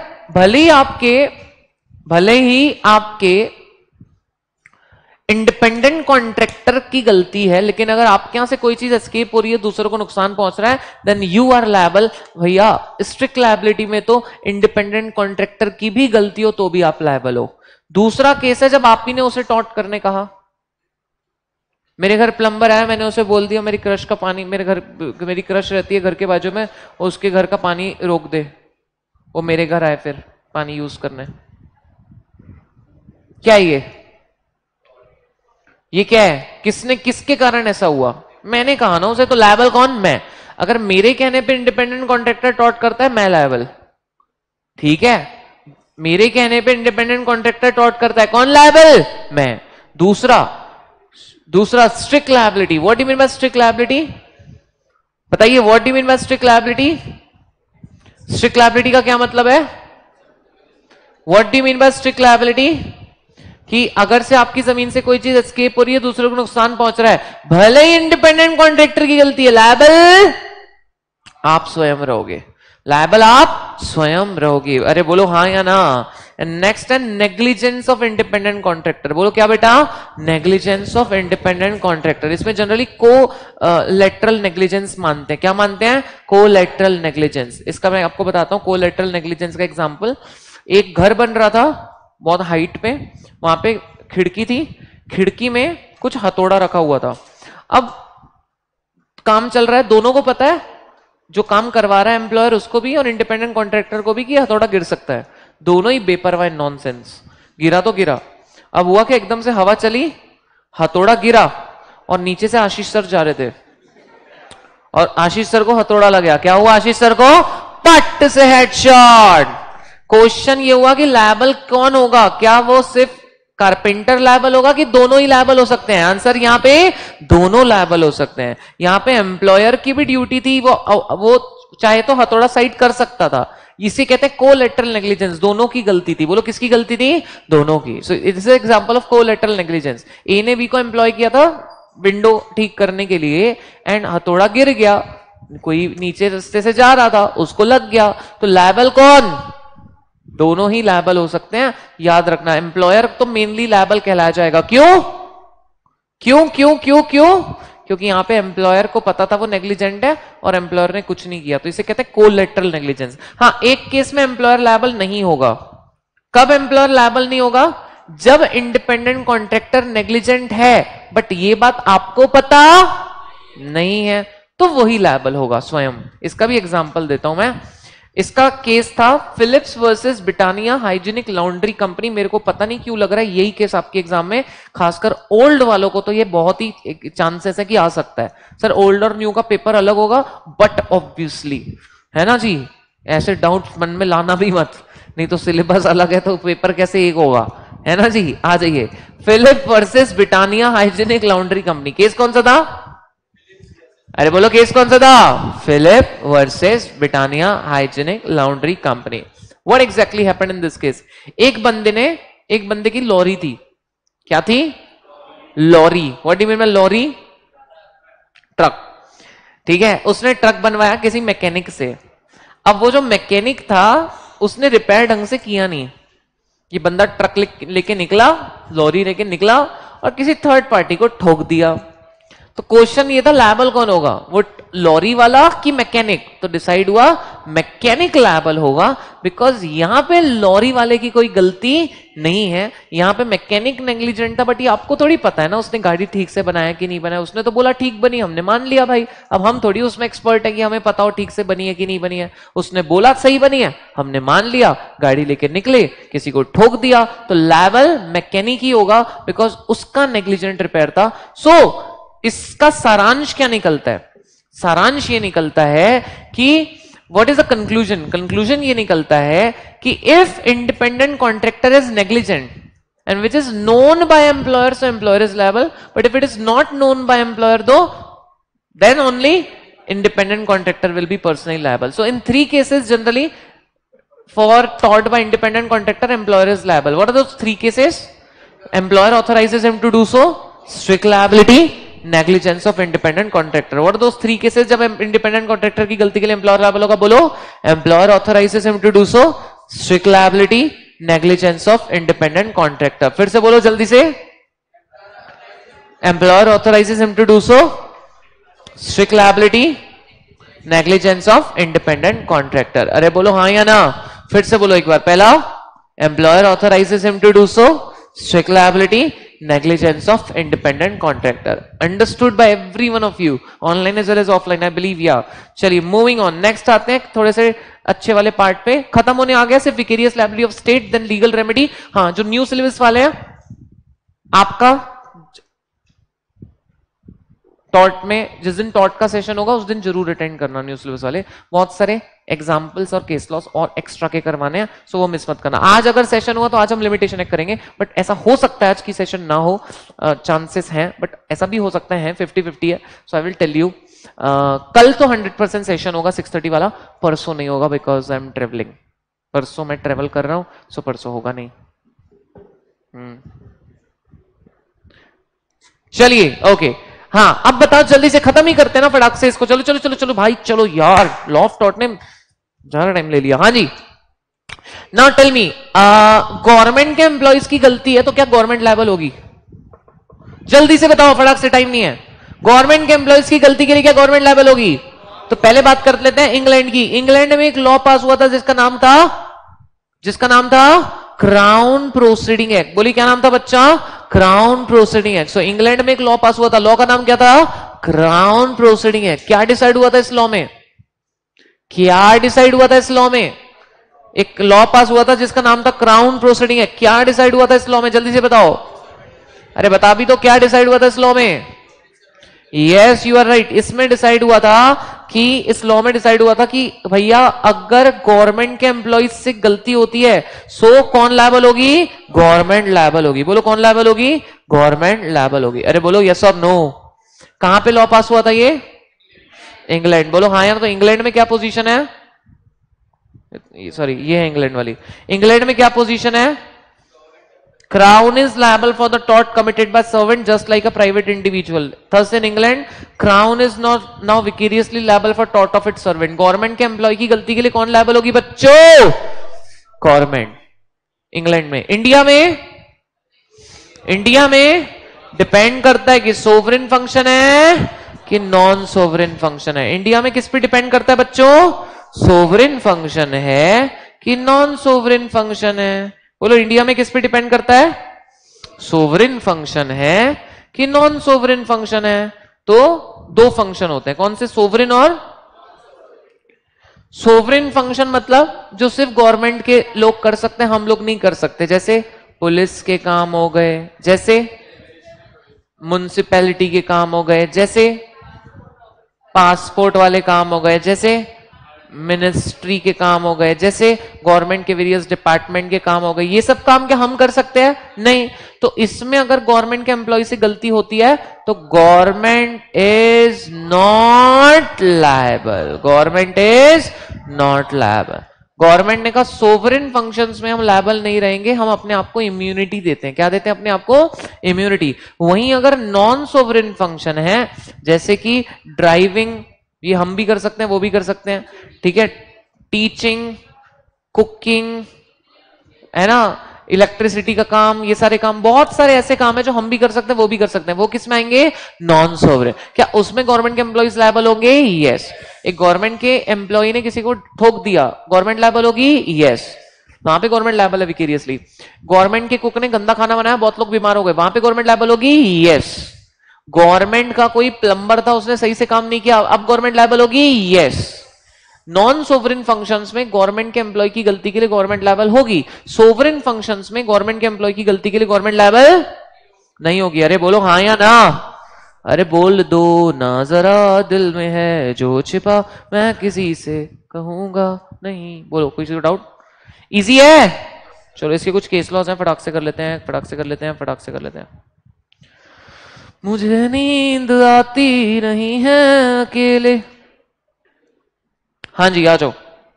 [SPEAKER 1] भले ही आपके इंडिपेंडेंट कॉन्ट्रैक्टर की गलती है, लेकिन अगर आपके यहां से कोई चीज एस्केप हो रही है, दूसरों को नुकसान पहुंच रहा है, देन यू आर लायबल। भैया स्ट्रिक्ट लायबिलिटी में तो इंडिपेंडेंट कॉन्ट्रैक्टर की भी गलती हो तो भी आप लायबल हो। दूसरा केस है जब आप ही ने उसे टॉर्ट करने कहा। मेरे घर प्लम्बर आया, मैंने उसे बोल दिया मेरी क्रश का पानी, मेरी क्रश रहती है घर के बाजू में, उसके घर का पानी रोक दे। वो मेरे घर आए फिर पानी यूज करने। क्या ये क्या है? किसके कारण ऐसा हुआ? मैंने कहा ना उसे, तो लायबल कौन? मैं। अगर मेरे कहने पे इंडिपेंडेंट कॉन्ट्रैक्टर टॉर्ट करता है, मैं लायबल। ठीक है, मेरे कहने पे इंडिपेंडेंट कॉन्ट्रैक्टर टॉर्ट करता है, कौन लायबल? मैं। दूसरा strict liability. What do you mean by strict liability? बताइए, what do you mean by strict liability? Strict liability का क्या मतलब है? What do you mean by strict liability? कि अगर से आपकी जमीन से कोई चीज एस्केप हो रही है, दूसरों को नुकसान पहुंच रहा है, भले ही इंडिपेंडेंट कॉन्ट्रैक्टर की गलती है, लायबल आप स्वयं रहोगे। लायबल आप स्वयं रहोगे। अरे बोलो हाँ या ना। नेक्स्ट है नेग्लिजेंस ऑफ इंडिपेंडेंट कॉन्ट्रैक्टर। बोलो क्या बेटा? Negligence of independent contractor. इसमें जनरली कोलैटरल नेग्लिजेंस मानते हैं। क्या मानते हैं? Collateral negligence. इसका मैं आपको बताता हूं कोलैटरल नेग्लिजेंस का एग्जांपल। एक घर बन रहा था बहुत हाइट पे, वहां पे खिड़की थी, खिड़की में कुछ हथौड़ा रखा हुआ था। अब काम चल रहा है, दोनों को पता है, जो काम करवा रहा है एम्प्लॉयर उसको भी और इंडिपेंडेंट कॉन्ट्रैक्टर को भी, कि हथौड़ा गिर सकता है। दोनों ही बेपरवाह नॉनसेंस। गिरा तो गिरा। अब हुआ कि एकदम से हवा चली, हथौड़ा गिरा और नीचे से आशीष सर जा रहे थे और आशीष सर को हथौड़ा लग गया। क्या हुआ? आशीष सर को पट से हेडशॉट। क्वेश्चन ये हुआ कि लायबल कौन होगा? क्या वो सिर्फ कारपेंटर लायबल होगा कि दोनों ही लायबल हो सकते हैं? आंसर यहां पे दोनों लायबल हो सकते हैं। यहां पे एम्प्लॉयर की भी ड्यूटी थी, वो चाहे तो हथौड़ा साइड कर सकता था। इसे कहते हैं कोलैटरल नेग्लिजेंस। दोनों की गलती थी। बोलो किसकी गलती थी? दोनों की। So it's an example of collateral negligence. A ने बी को एम्प्लॉय किया था विंडो ठीक करने के लिए, एंड हथौड़ा गिर गया, कोई नीचे रास्ते से जा रहा था, उसको लग गया, तो लायबल कौन? दोनों ही लायबल हो सकते हैं। याद रखना, एम्प्लॉयर तो मेनली लायबल कहलाया जाएगा। क्यों? क्योंकि यहां पे एम्प्लॉयर को पता था वो नेग्लिजेंट है और एम्प्लॉयर ने कुछ नहीं किया, तो इसे कहते हैं कोलैटरल नेग्लिजेंस। हाँ, एक केस में एम्प्लॉयर लायबल नहीं होगा। कब एम्प्लॉयर लायबल नहीं होगा? जब इंडिपेंडेंट कॉन्ट्रैक्टर नेग्लिजेंट है बट ये बात आपको पता नहीं है, तो वही लायबल होगा स्वयं। इसका भी एग्जांपल देता हूं मैं। इसका केस था Phillips versus Britannia Hygienic Laundry Company. मेरे को पता नहीं क्यों लग रहा है यही केस आपके एग्जाम में, खासकर ओल्ड वालों को तो ये बहुत ही चांसेस है कि आ सकता है। सर ओल्ड और न्यू का पेपर अलग होगा, बट ऑब्वियसली है ना जी, ऐसे डाउट मन में लाना भी मत, नहीं तो सिलेबस अलग है तो पेपर कैसे एक होगा, है ना जी। आ जाइए, Philip versus Britannia Hygienic Laundry Company. Case कौन सा था? अरे बोलो केस कौन सा था? Philip versus Britannia Hygienic Laundry Company. What exactly happened in this case? एक बंदे की लॉरी थी। क्या थी? Lorry. What do you mean by lorry? Truck. ठीक है, उसने ट्रक बनवाया किसी मैकेनिक से। अब वो जो मैकेनिक था उसने रिपेयर ढंग से किया नहीं। ये बंदा ट्रक लेके निकला, लॉरी लेके निकला और किसी थर्ड पार्टी को ठोक दिया। तो क्वेश्चन ये था लायबल कौन होगा, वो लॉरी वाला कि मैकेनिक, तो डिसाइड हुआ मैकेनिक लायबल होगा, बिकॉज यहां पे लॉरी वाले की कोई गलती नहीं है, यहां पे मैकेनिक नेग्लिजेंट था। बट ये आपको थोड़ी पता है ना उसने गाड़ी ठीक से बनाया कि नहीं बनाया, उसने तो बोला ठीक बनी, हमने मान लिया भाई। अब हम थोड़ी उसमें एक्सपर्ट है कि हमें पता हो ठीक से बनी है कि नहीं बनी है, उसने बोला सही बनी है, हमने मान लिया, गाड़ी लेके निकले, किसी को ठोक दिया, तो लायबल मैकेनिक ही होगा बिकॉज उसका नेग्लिजेंट रिपेयर था। सो इसका सारांश क्या निकलता है, सारांश ये निकलता है कि what is the conclusion, conclusion ये निकलता है कि if independent contractor is negligent and which is known by employer, so employer is liable, but if it is not known by employer though, then only independent contractor will be personally liable. So in 3 cases generally for tort by independent contractor, employer is liable. What are those 3 cases? Employer authorizes him to do so, strict liability, negligence of independent contractor. What are those 3 cases जब independent contractor की गलती के लिए employer liable होगा? बोलो, employer authorizes him to do so, strict liability, negligence of independent contractor. फिर से बोलो जल्दी से, employer authorizes him to do so, strict liability, negligence of independent contractor. अरे बोलो हाँ या ना, फिर से बोलो एक बार, पहला employer authorizes him to do so, strict liability, negligence of independent contractor. Understood by every one of you, online as well as offline, I believe. Yeah, चलिए मूविंग ऑन, नेक्स्ट आते हैं थोड़े से अच्छे वाले पार्ट पे, खत्म होने आ गया सिर्फ vicarious liability of state, then legal remedy. हाँ, जो न्यू सिलेबस वाले हैं आपका, टॉट में जिस दिन टॉट का सेशन होगा उस दिन जरूर अटेंड करना न्यू सिलेबस वाले, बहुत सारे एग्जांपल्स और केस लॉस और एक्स्ट्रा के करवाने हैं, सो वो मिस मत करना। आज अगर सेशन हुआ तो आज हम लिमिटेशन एक करेंगे, बट ऐसा हो सकता है आज की सेशन ना हो, चांसेस हैं, बट ऐसा भी हो सकता है 50-50 है, so I will tell you. कल तो 100% सेशन होगा 6:30 वाला, परसों नहीं होगा बिकॉज आई एम ट्रेवलिंग, परसों मैं ट्रेवल कर रहा हूं, सो परसों होगा नहीं। चलिए ओके, हाँ अब बताओ, जल्दी से खत्म ही करते हैं ना फटाक से इसको, चलो चलो चलो चलो भाई, चलो यार, लॉ ऑफ टॉट ने ज्यादा टाइम ले लिया। हाँ जी, नाउ टेल मी, गवर्नमेंट के एम्प्लॉइज की गलती है तो क्या गवर्नमेंट लायबल होगी? जल्दी से बताओ, फटाक से, टाइम नहीं है। गवर्नमेंट के एम्प्लॉइज की गलती के लिए क्या गवर्नमेंट लायबल होगी? तो पहले बात कर लेते हैं इंग्लैंड की। इंग्लैंड में एक लॉ पास हुआ था जिसका नाम था क्राउन प्रोसीडिंग एक्ट। बोली क्या नाम था बच्चा? Crown Proceeding Act. So England में एक लॉ पास हुआ था, लॉ का नाम क्या था? Crown Proceeding Act. क्या डिसाइड हुआ था इस लॉ में? क्या डिसाइड हुआ था इस लॉ में? एक लॉ पास हुआ था जिसका नाम था क्राउन प्रोसीडिंग एक्ट। क्या डिसाइड हुआ था इस लॉ में? जल्दी से बताओ। अरे बता भी तो, क्या डिसाइड हुआ था इस लॉ में? यस यू आर राइट, इसमें डिसाइड हुआ था कि, इस लॉ में डिसाइड हुआ था कि भैया अगर गवर्नमेंट के एम्प्लॉइज से गलती होती है सो कौन लायबल होगी? गवर्नमेंट लायबल होगी। बोलो कौन लायबल होगी? गवर्नमेंट लायबल होगी। अरे बोलो यस और नो। कहां पे लॉ पास हुआ था ये? इंग्लैंड। बोलो हाँ यार, तो इंग्लैंड में क्या पोजीशन है? सॉरी ये है इंग्लैंड वाली। इंग्लैंड में क्या पोजीशन है? Crown is liable for the tort committed by servant just like a private individual. Thus in England, Crown is not now vicariously liable for tort of its servant. Government के employee की गलती के लिए कौन liable होगी बच्चों? Government. England में। India में डिपेंड करता है कि सोवरेन फंक्शन है कि नॉन सोवरेन फंक्शन है। इंडिया में किस पे डिपेंड करता है बच्चों? सोवरेन फंक्शन है कि नॉन सोवरेन फंक्शन है? बोलो इंडिया में किस पे डिपेंड करता है? सोवरेन फंक्शन है कि नॉन सोवरेन फंक्शन है? तो दो फंक्शन होते हैं, कौन से? सोवरेन और सोवरेन फंक्शन मतलब जो सिर्फ गवर्नमेंट के लोग कर सकते हैं, हम लोग नहीं कर सकते, जैसे पुलिस के काम हो गए, जैसे म्युनिसिपैलिटी के काम हो गए, जैसे पासपोर्ट वाले काम हो गए, जैसे मिनिस्ट्री के काम हो गए, जैसे गवर्नमेंट के वेरियस डिपार्टमेंट के काम हो गए। ये सब काम क्या हम कर सकते हैं? नहीं। तो इसमें अगर गवर्नमेंट के एम्प्लॉय से गलती होती है तो government is not liable. Government is not liable. Government ने कहा सोवरेन फंक्शंस में हम लायबल नहीं रहेंगे, हम अपने आप को इम्यूनिटी देते हैं। क्या देते हैं अपने आप को? इम्यूनिटी। वहीं अगर नॉन सोवरेन फंक्शन है, जैसे कि ड्राइविंग, ये हम भी कर सकते हैं, वो भी कर सकते हैं, ठीक है, टीचिंग, कुकिंग, है ना, इलेक्ट्रिसिटी का काम, ये सारे काम, बहुत सारे ऐसे काम है जो हम भी कर सकते हैं, वो भी कर सकते हैं, वो किस में आएंगे? Non sovereign. क्या उसमें गवर्नमेंट के एम्प्लॉइज लायबल होंगे? यस। एक गवर्नमेंट के एम्प्लॉय ने किसी को ठोक दिया, गवर्नमेंट लायबल होगी? यस। वहां पे गवर्नमेंट लायबल है विकेरियसली। गवर्नमेंट के कुक ने गंदा खाना बनाया, बहुत लोग बीमार हो गए, वहां पे गवर्नमेंट लायबल होगी? यस। गवर्नमेंट का कोई प्लम्बर था, उसने सही से काम नहीं किया, अब गवर्नमेंट लायबल होगी? यस। नॉन सोवरेन फंक्शंस में गवर्नमेंट के एम्प्लॉय की गलती के लिए गवर्नमेंट लायबल होगी, सोवरेन फंक्शंस में गवर्नमेंट के एम्प्लॉय की गलती के लिए गवर्नमेंट लायबल नहीं होगी। अरे बोलो हाँ या ना? अरे बोल दो ना जरा, दिल में है जो छिपा, मैं किसी से कहूंगा नहीं। बोलो, कोई डाउट? इजी है? चलो इसके कुछ केस लॉज हैं, फटाक से कर लेते हैं, फटाक से कर लेते हैं, फटाक से कर लेते हैं। मुझे नींद आती नहीं है अकेले। हाँ जी, आ जाओ।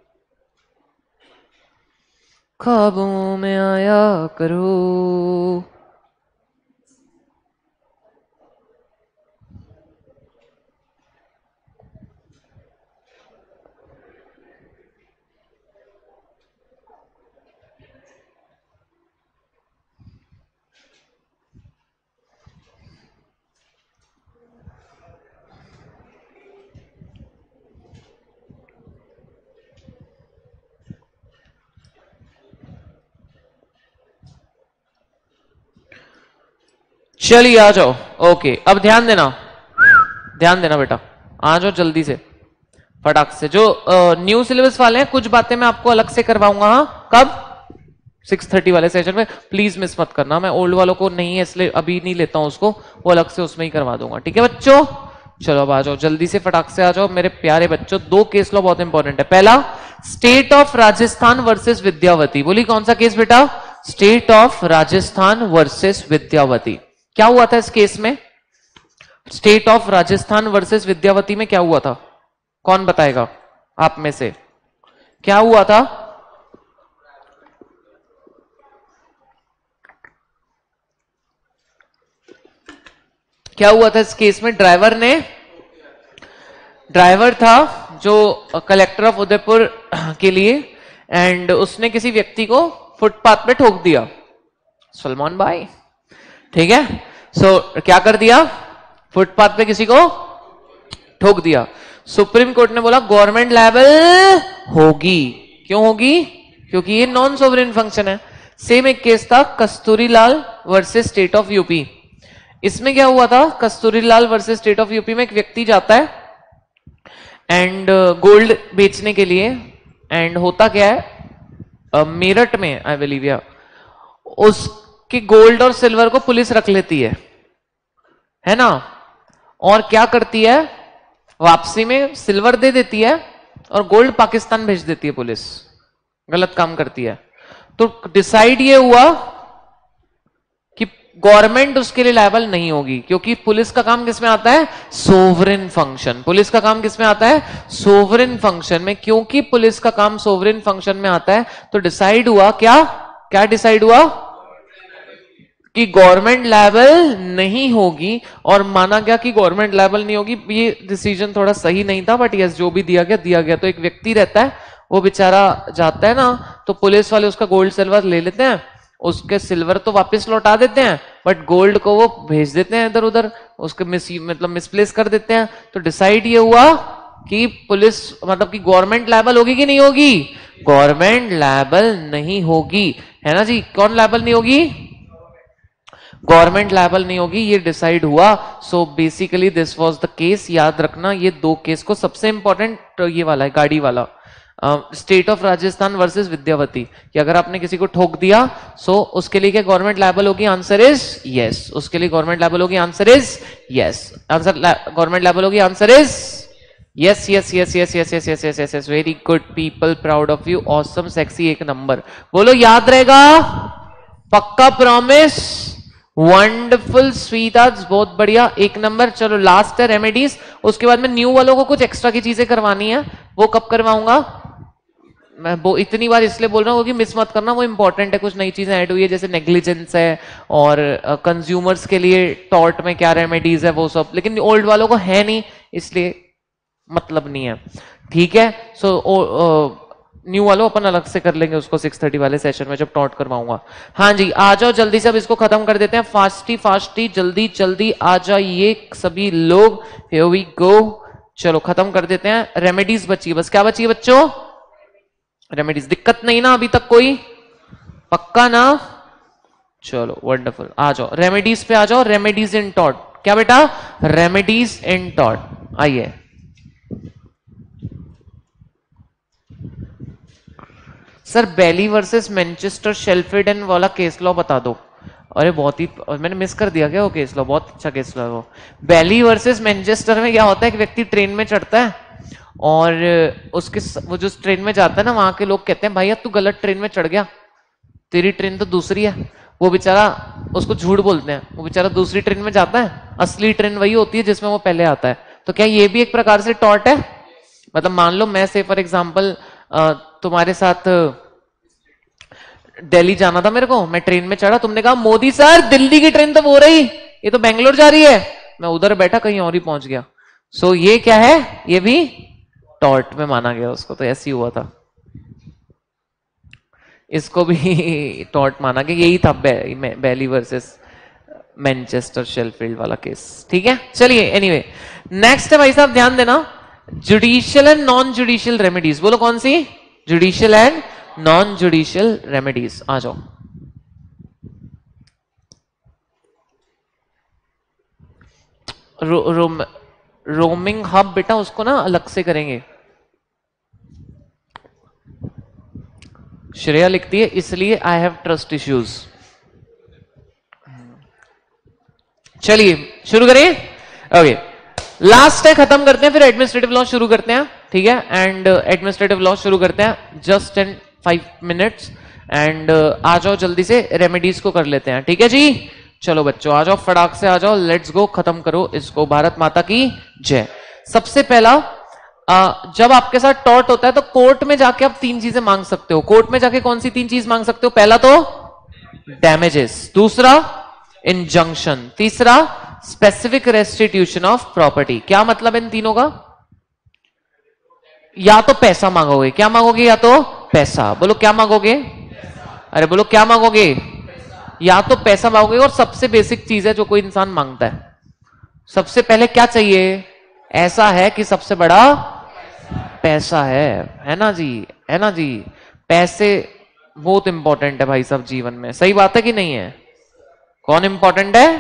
[SPEAKER 1] ख्वाबों में आया करो। चलिए आ जाओ। ओके, अब ध्यान देना, ध्यान देना बेटा, आ जाओ जल्दी से फटाक से। जो न्यू सिलेबस वाले हैं, कुछ बातें मैं आपको अलग से करवाऊंगा। हाँ, कब? 6:30 वाले सेशन में। प्लीज मिस मत करना, मैं ओल्ड वालों को नहीं है इसलिए अभी नहीं लेता हूं उसको, वो अलग से उसमें ही करवा दूंगा। ठीक है बच्चों? चलो अब आ जाओ जल्दी से, फटाक से आ जाओ मेरे प्यारे बच्चों। दो केस लॉ बहुत इंपॉर्टेंट है। पहला, State of Rajasthan versus Vidyawati. बोली कौन सा केस बेटा? State of Rajasthan versus Vidyawati. क्या हुआ था इस केस में? State of Rajasthan versus Vidyawati में क्या हुआ था? कौन बताएगा आप में से? क्या हुआ था? क्या हुआ था इस केस में? ड्राइवर था जो कलेक्टर ऑफ उदयपुर के लिए, एंड उसने किसी व्यक्ति को फुटपाथ पे ठोक दिया, सलमान भाई। ठीक है, सो क्या कर दिया? फुटपाथ पे किसी को ठोक दिया। सुप्रीम कोर्ट ने बोला गवर्नमेंट लायबल होगी। क्यों होगी? क्योंकि ये नॉन सोवरेन फंक्शन है। सेम एक केस था Kasturilal versus State of UP. इसमें क्या हुआ था? Kasturilal versus State of UP में एक व्यक्ति जाता है एंड गोल्ड बेचने के लिए, एंड होता क्या है, मेरठ में आई बिलीव, या उसके गोल्ड और सिल्वर को पुलिस रख लेती है ना, और क्या करती है, वापसी में सिल्वर दे देती है और गोल्ड पाकिस्तान भेज देती है पुलिस। गलत काम करती है। तो डिसाइड ये हुआ कि गवर्नमेंट उसके लिए लायबल नहीं होगी, क्योंकि पुलिस का काम किसमें आता है? Sovereign function. पुलिस का काम किसमें आता है? सोवरेन फंक्शन में। क्योंकि पुलिस का काम सोवरेन फंक्शन में आता है, तो डिसाइड हुआ क्या डिसाइड हुआ? कि गवर्नमेंट लायबल नहीं होगी, और माना गया कि गवर्नमेंट लायबल नहीं होगी। ये डिसीजन थोड़ा सही नहीं था, बट यस, जो भी दिया गया। तो एक व्यक्ति रहता है, वो बेचारा जाता है ना, तो पुलिस वाले उसका गोल्ड सिल्वर ले लेते हैं, उसके सिल्वर तो वापस लौटा देते हैं, बट गोल्ड को वो भेज देते हैं इधर उधर, उसके मिसप्लेस कर देते हैं। तो डिसाइड ये हुआ कि पुलिस मतलब कि गवर्नमेंट लायबल होगी कि नहीं होगी? गवर्नमेंट लायबल नहीं होगी, है ना जी। कौन लायबल नहीं होगी? गवर्नमेंट लायबल नहीं होगी, ये डिसाइड हुआ। So basically this was the case. याद रखना ये दो केस को, सबसे इंपॉर्टेंट ये वाला है, गाड़ी वाला, state of Rajasthan versus Vidyavati, कि अगर आपने किसी को ठोक दिया, सो उसके लिए क्या गवर्नमेंट लायबल होगी? Answer is yes. उसके लिए गवर्नमेंट लायबल होगी? Answer is yes. Answer government liable होगी? Answer is yes yes yes yes yes yes yes yes yes yes. Very good people, proud of you, awesome, sexy, एक नंबर। बोलो याद रहेगा? पक्का प्रॉमिस? वंडरफुल, स्वीट, आज बहुत बढ़िया, एक नंबर। चलो लास्ट है रेमेडीज, उसके बाद में न्यू वालों को कुछ एक्स्ट्रा की चीजें करवानी है। वो कब करवाऊंगा मैं? वो इतनी बार इसलिए बोल रहा हूँ कि मिस मत करना, वो इंपॉर्टेंट है। कुछ नई चीजें ऐड हुई है, जैसे नेग्लिजेंस है, और कंज्यूमर्स के लिए टॉर्ट में क्या रेमेडीज है, वो सब। लेकिन ओल्ड वालों को है नहीं, इसलिए मतलब नहीं है। ठीक है, सो न्यू वालों अपन अलग से कर लेंगे उसको 6:30 वाले सेशन में जब टॉट करवाऊंगा। हाँ जी, आ जाओ जल्दी से, अब इसको खत्म कर देते हैं फास्टी जल्दी जल्दी आ जाइए सभी लोग। हियर वी गो, चलो खत्म कर देते हैं। रेमेडीज बची है बस, क्या बची है बच्चों? रेमेडीज। दिक्कत नहीं ना अभी तक कोई? पक्का ना? चलो वंडरफुल, आ जाओ रेमेडीज पे आ जाओ। रेमेडीज इन टॉट, क्या बेटा? रेमेडीज इन टॉट, आइए। Sir Bailey versus Manchester Sheffield वाला केस लॉ बता दो। अरे बहुत ही, मैंने मिस कर दिया क्या वो केस लॉ? बहुत अच्छा केस लॉ है वो। बेली वर्सेस मैनचेस्टर में क्या होता है कि व्यक्ति ट्रेन में चढ़ता है और उसके वो जो ट्रेन में जाता है ना, वहां के लोग कहते हैं भैया तू गलत ट्रेन में चढ़ गया, तेरी ट्रेन तो दूसरी है। वो बेचारा, उसको झूठ बोलते हैं, वो बेचारा दूसरी ट्रेन में जाता है, असली ट्रेन वही होती है जिसमें वो पहले आता है। तो क्या ये भी एक प्रकार से टॉर्ट है? मतलब मान लो मैं से फॉर एग्जाम्पल तुम्हारे साथ दिल्ली जाना था मेरे को, मैं ट्रेन में चढ़ा, तुमने कहा मोदी सर दिल्ली की ट्रेन तो वो रही, ये तो बेंगलोर जा रही है, मैं उधर बैठा कहीं और ही पहुंच गया। सो ये क्या है? ये भी टॉर्ट में माना गया उसको। तो ऐसे ही हुआ था, इसको भी टॉर्ट माना गया। यही था बेली वर्सेस मैनचेस्टर शेल्फील्ड वाला केस। ठीक है, चलिए एनीवे नेक्स्ट है भाई साहब, ध्यान देना। Judicial and non judicial remedies, बोलो कौन सी? Judicial and non judicial remedies. आ जाओ। रोमिंग हब बेटा उसको ना अलग से करेंगे। श्रेया लिखती है इसलिए आई हैव ट्रस्ट इश्यूज। चलिए शुरू करें। ओके, लास्ट है, खत्म करते हैं, फिर एडमिनिस्ट्रेटिव लॉ शुरू करते हैं। ठीक है, एंड एडमिनिस्ट्रेटिव लॉ शुरू करते हैं जस्ट इन 5 मिनट्स। एंड आ जाओ जल्दी से, रेमेडीज को कर लेते हैं। ठीक है जी, चलो बच्चों आ जाओ, फटाक से आ जाओ, लेट्स गो, खत्म करो इसको। भारत माता की जय। सबसे पहला, जब आपके साथ टॉर्ट होता है तो कोर्ट में जाके आप 3 चीजें मांग सकते हो। कोर्ट में जाके कौन सी 3 चीज मांग सकते हो? पहला तो डैमेजेस, दूसरा इंजंक्शन, तीसरा स्पेसिफिक रेस्टिट्यूशन ऑफ प्रॉपर्टी। क्या मतलब इन तीनों का? या तो पैसा मांगोगे, क्या मांगोगे? या तो पैसा, बोलो क्या मांगोगे? अरे बोलो क्या मांगोगे? या तो पैसा मांगोगे, और सबसे बेसिक चीज है जो कोई इंसान मांगता है, सबसे पहले क्या चाहिए? ऐसा है कि सबसे बड़ा पैसा है ना जी, है ना जी। पैसे बहुत इंपॉर्टेंट है भाई साहब जीवन में, सही बात है कि नहीं है? कौन इंपॉर्टेंट है?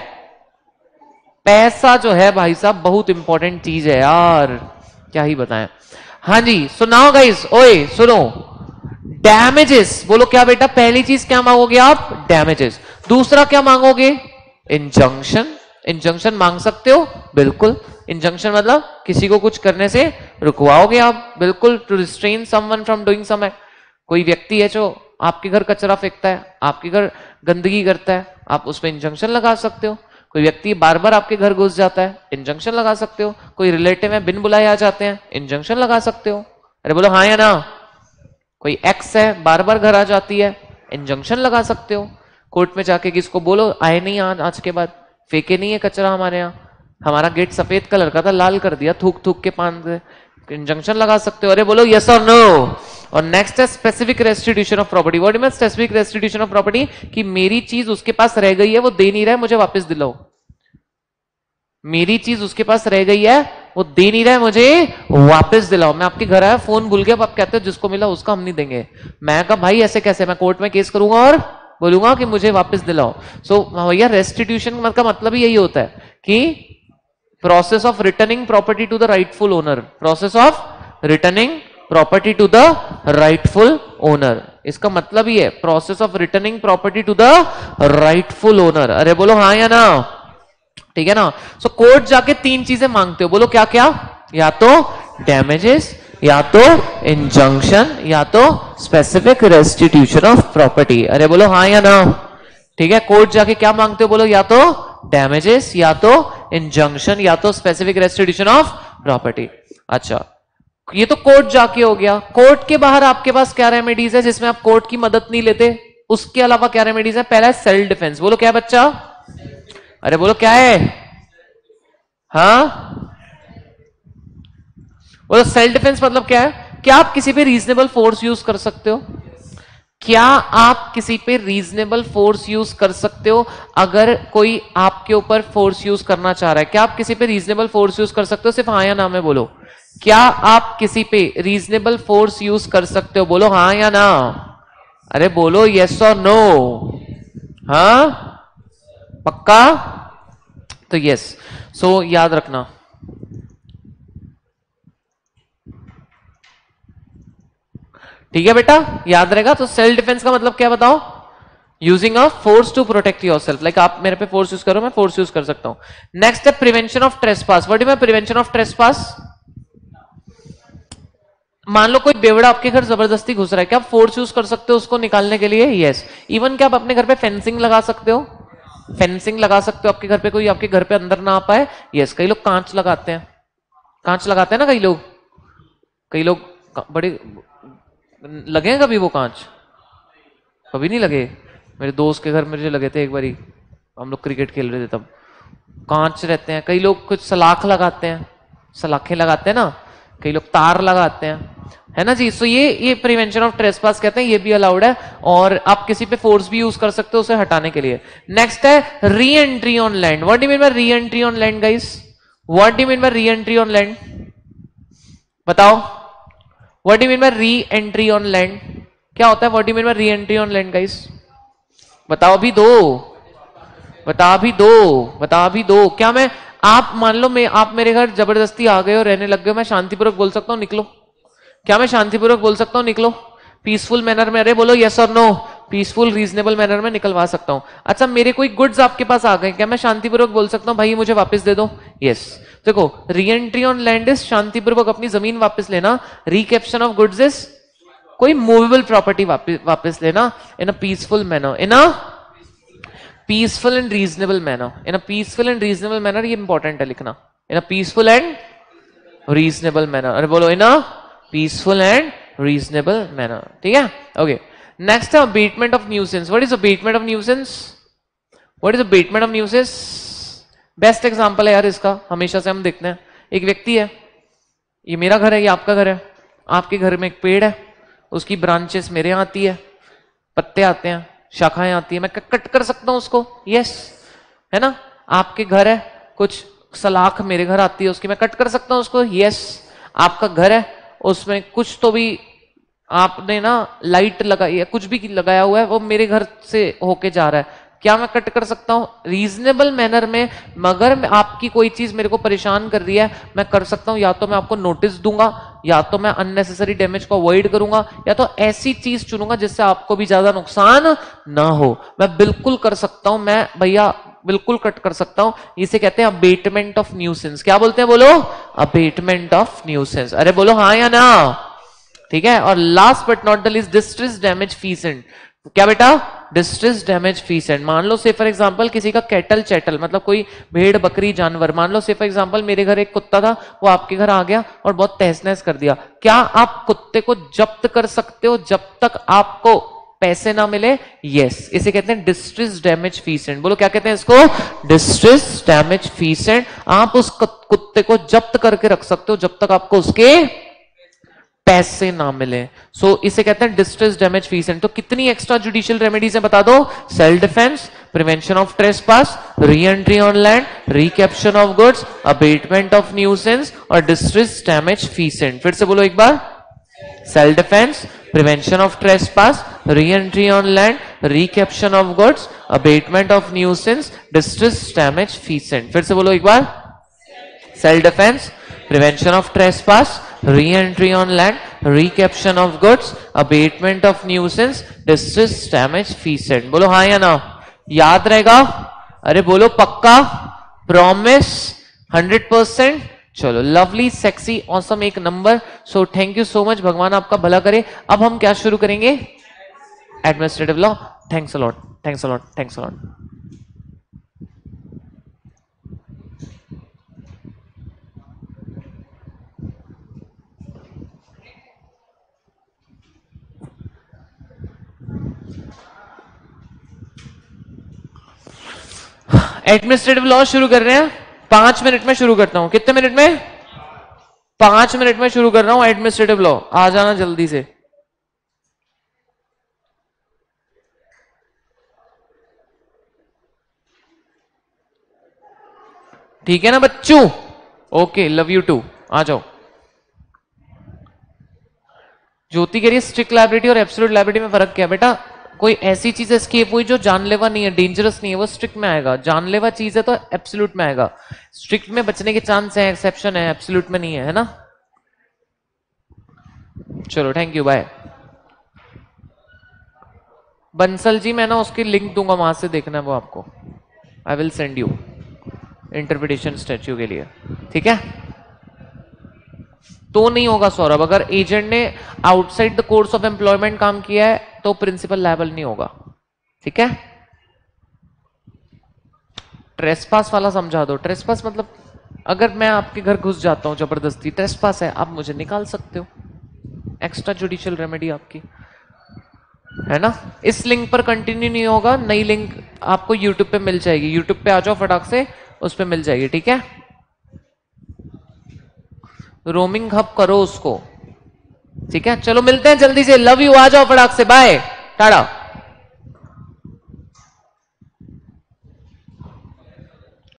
[SPEAKER 1] पैसा जो है भाई साहब बहुत इंपॉर्टेंट चीज है यार, क्या ही बताएं। हाँ जी, सुनाओ गाइस, ओए सुनो। डैमेजेस, बोलो क्या बेटा? पहली चीज क्या मांगोगे आप? डैमेजेस। दूसरा क्या मांगोगे? इंजंक्शन। इंजंक्शन मांग सकते हो, बिल्कुल। इंजंक्शन मतलब किसी को कुछ करने से रुकवाओगे आप, बिल्कुल। To restrain someone from doing some act. कोई व्यक्ति है जो आपके घर कचरा फेंकता है, आपके घर गंदगी करता है, आप उस पर इंजंक्शन लगा सकते हो। कोई व्यक्ति बार बार आपके घर घुस जाता है, इंजंक्शन लगा सकते हो। कोई रिलेटिव है बिन बुलाए आ जाते हैं, इंजंक्शन लगा सकते हो। अरे बोलो हाँ या ना। कोई एक्स है बार बार घर आ जाती है, इंजंक्शन लगा सकते हो। कोर्ट में जाके किसको बोलो आए नहीं आज के बाद, फेंके नहीं है कचरा हमारे यहाँ, हमारा गेट सफेद कलर का था लाल कर दिया थूक थूक के पान से, इंजंक्शन लगा सकते हो। अरे बोलो यस और नो। और नेक्स्ट है specific restitution of property. What mean specific restitution of property? कि मेरी चीज उसके पास रह गई है, वो दे नहीं रहा है, मुझे वापस दिलाओ। मेरी चीज उसके पास रह गई है, वो दे नहीं रहा है, मुझे वापस दिलाओ। मैं आपके घर आया, फोन भूल गया, आप कहते हो जिसको मिला उसका हम नहीं देंगे। मैं कहा भाई ऐसे कैसे, मैं कोर्ट में केस करूंगा और बोलूंगा कि मुझे वापस दिलाओ। सो भैया रेस्टिट्यूशन का मतलब ही यही होता है कि process of returning property to the rightful owner. Process of returning property to the rightful owner, इसका मतलब ही है process of returning property to the rightful owner. अरे बोलो हाँ या ना, ठीक है ना। सो कोर्ट जाके 3 चीजें मांगते हो, बोलो क्या क्या? या तो डैमेजेस, या तो इंजंक्शन, या तो स्पेसिफिक रेस्टिट्यूशन ऑफ प्रॉपर्टी। अरे बोलो हाँ या ना, ठीक है। कोर्ट जाके क्या मांगते हो? बोलो या तो डैमेजेस, या तो इंजंक्शन, या तो स्पेसिफिक रेस्टिट्यूशन ऑफ प्रॉपर्टी। अच्छा, ये तो कोर्ट जाके हो गया। कोर्ट के बाहर आपके पास क्या रेमेडीज है जिसमें आप कोर्ट की मदद नहीं लेते? उसके अलावा क्या रेमेडीज है? पहला है सेल्फ डिफेंस। बोलो क्या है बच्चा? अरे बोलो क्या है? हाँ बोलो सेल्फ डिफेंस मतलब क्या है? क्या आप किसी पे रीजनेबल फोर्स यूज कर सकते हो? क्या आप किसी पे रीजनेबल फोर्स यूज कर सकते हो? अगर कोई आपके ऊपर फोर्स यूज करना चाह रहा है, क्या आप किसी पे रीजनेबल फोर्स यूज कर सकते हो? सिर्फ हाँ या ना में बोलो। क्या आप किसी पे रीजनेबल फोर्स यूज कर सकते हो? बोलो हाँ या ना। अरे बोलो यस और नो। हाँ पक्का? तो यस। सो याद रखना, ठीक है बेटा, याद रहेगा। तो सेल्फ डिफेंस का मतलब क्या बताओ? Using a force to protect yourself. Like आप मेरे पे फोर्स यूज करो, मैं फोर्स यूज कर सकता हूं। नेक्स्ट है prevention of trespass. What is my prevention of trespass? मान लो कोई बेवड़ा आपके घर जबरदस्ती घुस रहा है, क्या आप फोर्स यूज कर सकते हो उसको निकालने के लिए? यस। इवन क्या आप अपने घर पे फेंसिंग लगा सकते हो? फेंसिंग लगा सकते हो आपके घर पे, कोई आपके घर पे अंदर ना आ पाए। यस। कई लोग कांच लगाते हैं, कांच लगाते हैं ना कई लोग। कई लोग बड़े लगे हैं कभी वो कांच? कभी नहीं लगे। मेरे दोस्त के घर मुझे लगे थे एक बारी, हम लोग क्रिकेट खेल रहे थे तब। कांच रहते हैं। कई लोग कुछ सलाख लगाते हैं, सलाखें लगाते हैं ना। कई लोग तार लगाते हैं, है ना जी। सो ये प्रिवेंशन ऑफ ट्रेसपास कहते हैं, ये भी अलाउड है। और आप किसी पे फोर्स भी यूज कर सकते हो उसे हटाने के लिए। नेक्स्ट है re-entry on land. What do you mean by re-entry on land guys? What do you mean by re-entry on land? बताओ। What do you mean by re-entry on land? क्या होता है what do you mean by re-entry on land guys? बताओ भी दो, बता भी दो, बता भी दो। क्या मैं, आप मान लो मैं, आप मेरे घर जबरदस्ती आ गए और रहने लग गए, मैं शांतिपूर्वक बोल सकता हूं निकलो? क्या मैं शांतिपूर्वक बोल सकता हूं निकलो? पीसफुल मैनर में। अरे बोलो यस और नो। पीसफुल रीजनेबल मैनर में निकलवा सकता हूं। अच्छा मेरे कोई गुड्स आपके पास आ गए, क्या मैं शांतिपूर्वक बोल सकता हूं भाई मुझे वापस दे दो? यस। देखो re entry on land is शांतिपूर्वक अपनी जमीन वापस लेना। रिकैप्शन ऑफ गुड्स इज कोई मूवेबल प्रॉपर्टी वापस लेना in a peaceful manner, in a peaceful and reasonable manner, in a peaceful and reasonable manner. ये इंपॉर्टेंट है लिखना, in a peaceful and reasonable manner. अरे बोलो in a peaceful and reasonable manner, ठीक है। Okay next है abatement of nuisance. What is abatement of nuisance? What is abatement of nuisance? Best example है यार इसका, हमेशा से हम देखते हैं। एक व्यक्ति है, ये मेरा घर है, ये आपका घर है। आपके घर में एक पेड़ है, उसकी ब्रांचेस मेरे यहां आती है, पत्ते आते हैं, शाखाएं आती है, मैं कट कर सकता हूं उसको। यस, है ना। आपके घर है, कुछ सलाख मेरे घर आती है, उसकी मैं कट कर सकता हूं उसको। यस। आपका घर है, उसमें कुछ तो भी आपने ना लाइट लगाई है, कुछ भी लगाया हुआ है, वो मेरे घर से होके जा रहा है, क्या मैं कट कर सकता हूं? रीजनेबल मैनर में। मगर आपकी कोई चीज मेरे को परेशान कर रही है, मैं कर सकता हूं, या तो मैं आपको नोटिस दूंगा, या तो मैं अननेसेसरी डैमेज को अवॉइड करूंगा, या तो ऐसी चीज चुनूंगा जिससे आपको भी ज्यादा नुकसान ना हो। मैं बिल्कुल कर सकता हूं, मैं भैया बिल्कुल कट कर सकता हूं। इसे कहते हैं अबेटमेंट ऑफ न्यूसेंस। क्या बोलते हैं बोलो? Abatement of nuisance. अरे बोलो हाँ या ना, ठीक है। और last but not the least distress damage feasant. क्या बेटा? Distress damage feasant. मान लो से फॉर एग्जांपल किसी का कैटल चैटल, मतलब कोई भेड़ बकरी जानवर, मान लो से फॉर एग्जांपल मेरे घर एक कुत्ता था, वो आपके घर आ गया और बहुत तहस नहस कर दिया। क्या आप कुत्ते को जब्त कर सकते हो जब तक आपको पैसे ना मिले? यस। इसे कहते हैं डिस्ट्रेस डैमेज फीसेंट। बोलो क्या कहते हैं इसको? Distress damage feasant. आप उस कुत्ते को जब्त करके रख सकते हो जब तक आपको उसके पैसे ना मिले। सो इसे कहते हैं डिस्ट्रेस डैमेज फीसेंट। तो कितनी एक्स्ट्रा जुडिशियल रेमेडीज है बता दो? Self defence, prevention of trespass, re-entry on land, recaption of goods, abatement of nuisance और डिस्ट्रेस डैमेज फीसेंट। फिर से बोलो एक बार। Self defence, prevention of trespass, re-entry on land, recaption of goods, abatement of nuisance, distress damage feasant. फिर से बोलो एक बार। Self defence, prevention of trespass, re-entry on land, recaption of goods, abatement of nuisance, distress damage fee-set। बोलो हाँ या ना, याद रहेगा? अरे बोलो पक्का, प्रॉमिस, 100%। चलो लवली, सेक्सी, ऑसम, एक नंबर। So thank you so much, भगवान आपका भला करे। अब हम क्या शुरू करेंगे? Administrative law. Thanks a lot, thanks a lot, thanks a lot. Administrative law शुरू कर रहे हैं, 5 मिनट में शुरू करता हूं। कितने मिनट में? 5 मिनट में शुरू कर रहा हूं एडमिनिस्ट्रेटिव लॉ, आ जाना जल्दी से। ठीक है ना बच्चों? ओके, लव यू टू, आ जाओ। ज्योति कह रही है स्ट्रिक्ट लायबिलिटी और एब्सोल्यूट लायबिलिटी में फर्क क्या है बेटा? कोई ऐसी चीज एस्केप हुई जो जानलेवा नहीं है, डेंजरस नहीं है, वो स्ट्रिक्ट में आएगा। जानलेवा चीज है तो एब्सोल्यूट में आएगा। स्ट्रिक्ट में बचने के चांस है, एक्सेप्शन है, एब्सोल्यूट में नहीं है, है ना? चलो thank you, bye. Bansal ji मैं ना उसकी लिंक दूंगा, वहां से देखना है वो आपको। I will send you interpretation statute के लिए, ठीक है? तो नहीं होगा सौरभ, अगर एजेंट ने outside the course of employment काम किया है तो प्रिंसिपल लायबल नहीं होगा, ठीक है? ट्रेसपास वाला समझा दो। ट्रेसपास मतलब अगर मैं आपके घर घुस जाता हूं जबरदस्ती, ट्रेसपास है, आप मुझे निकाल सकते हो, एक्स्ट्रा जुडिशियल रेमेडी आपकी, है ना? इस लिंक पर कंटिन्यू नहीं होगा, नई लिंक आपको यूट्यूब पे मिल जाएगी। यूट्यूब पे आ जाओ फटाक से, उस पे मिल जाएगी, ठीक है? रोमिंग हब करो उसको, ठीक है? चलो मिलते हैं जल्दी से, लव यू, आ जाओ फटाक से, बाय, टाटा।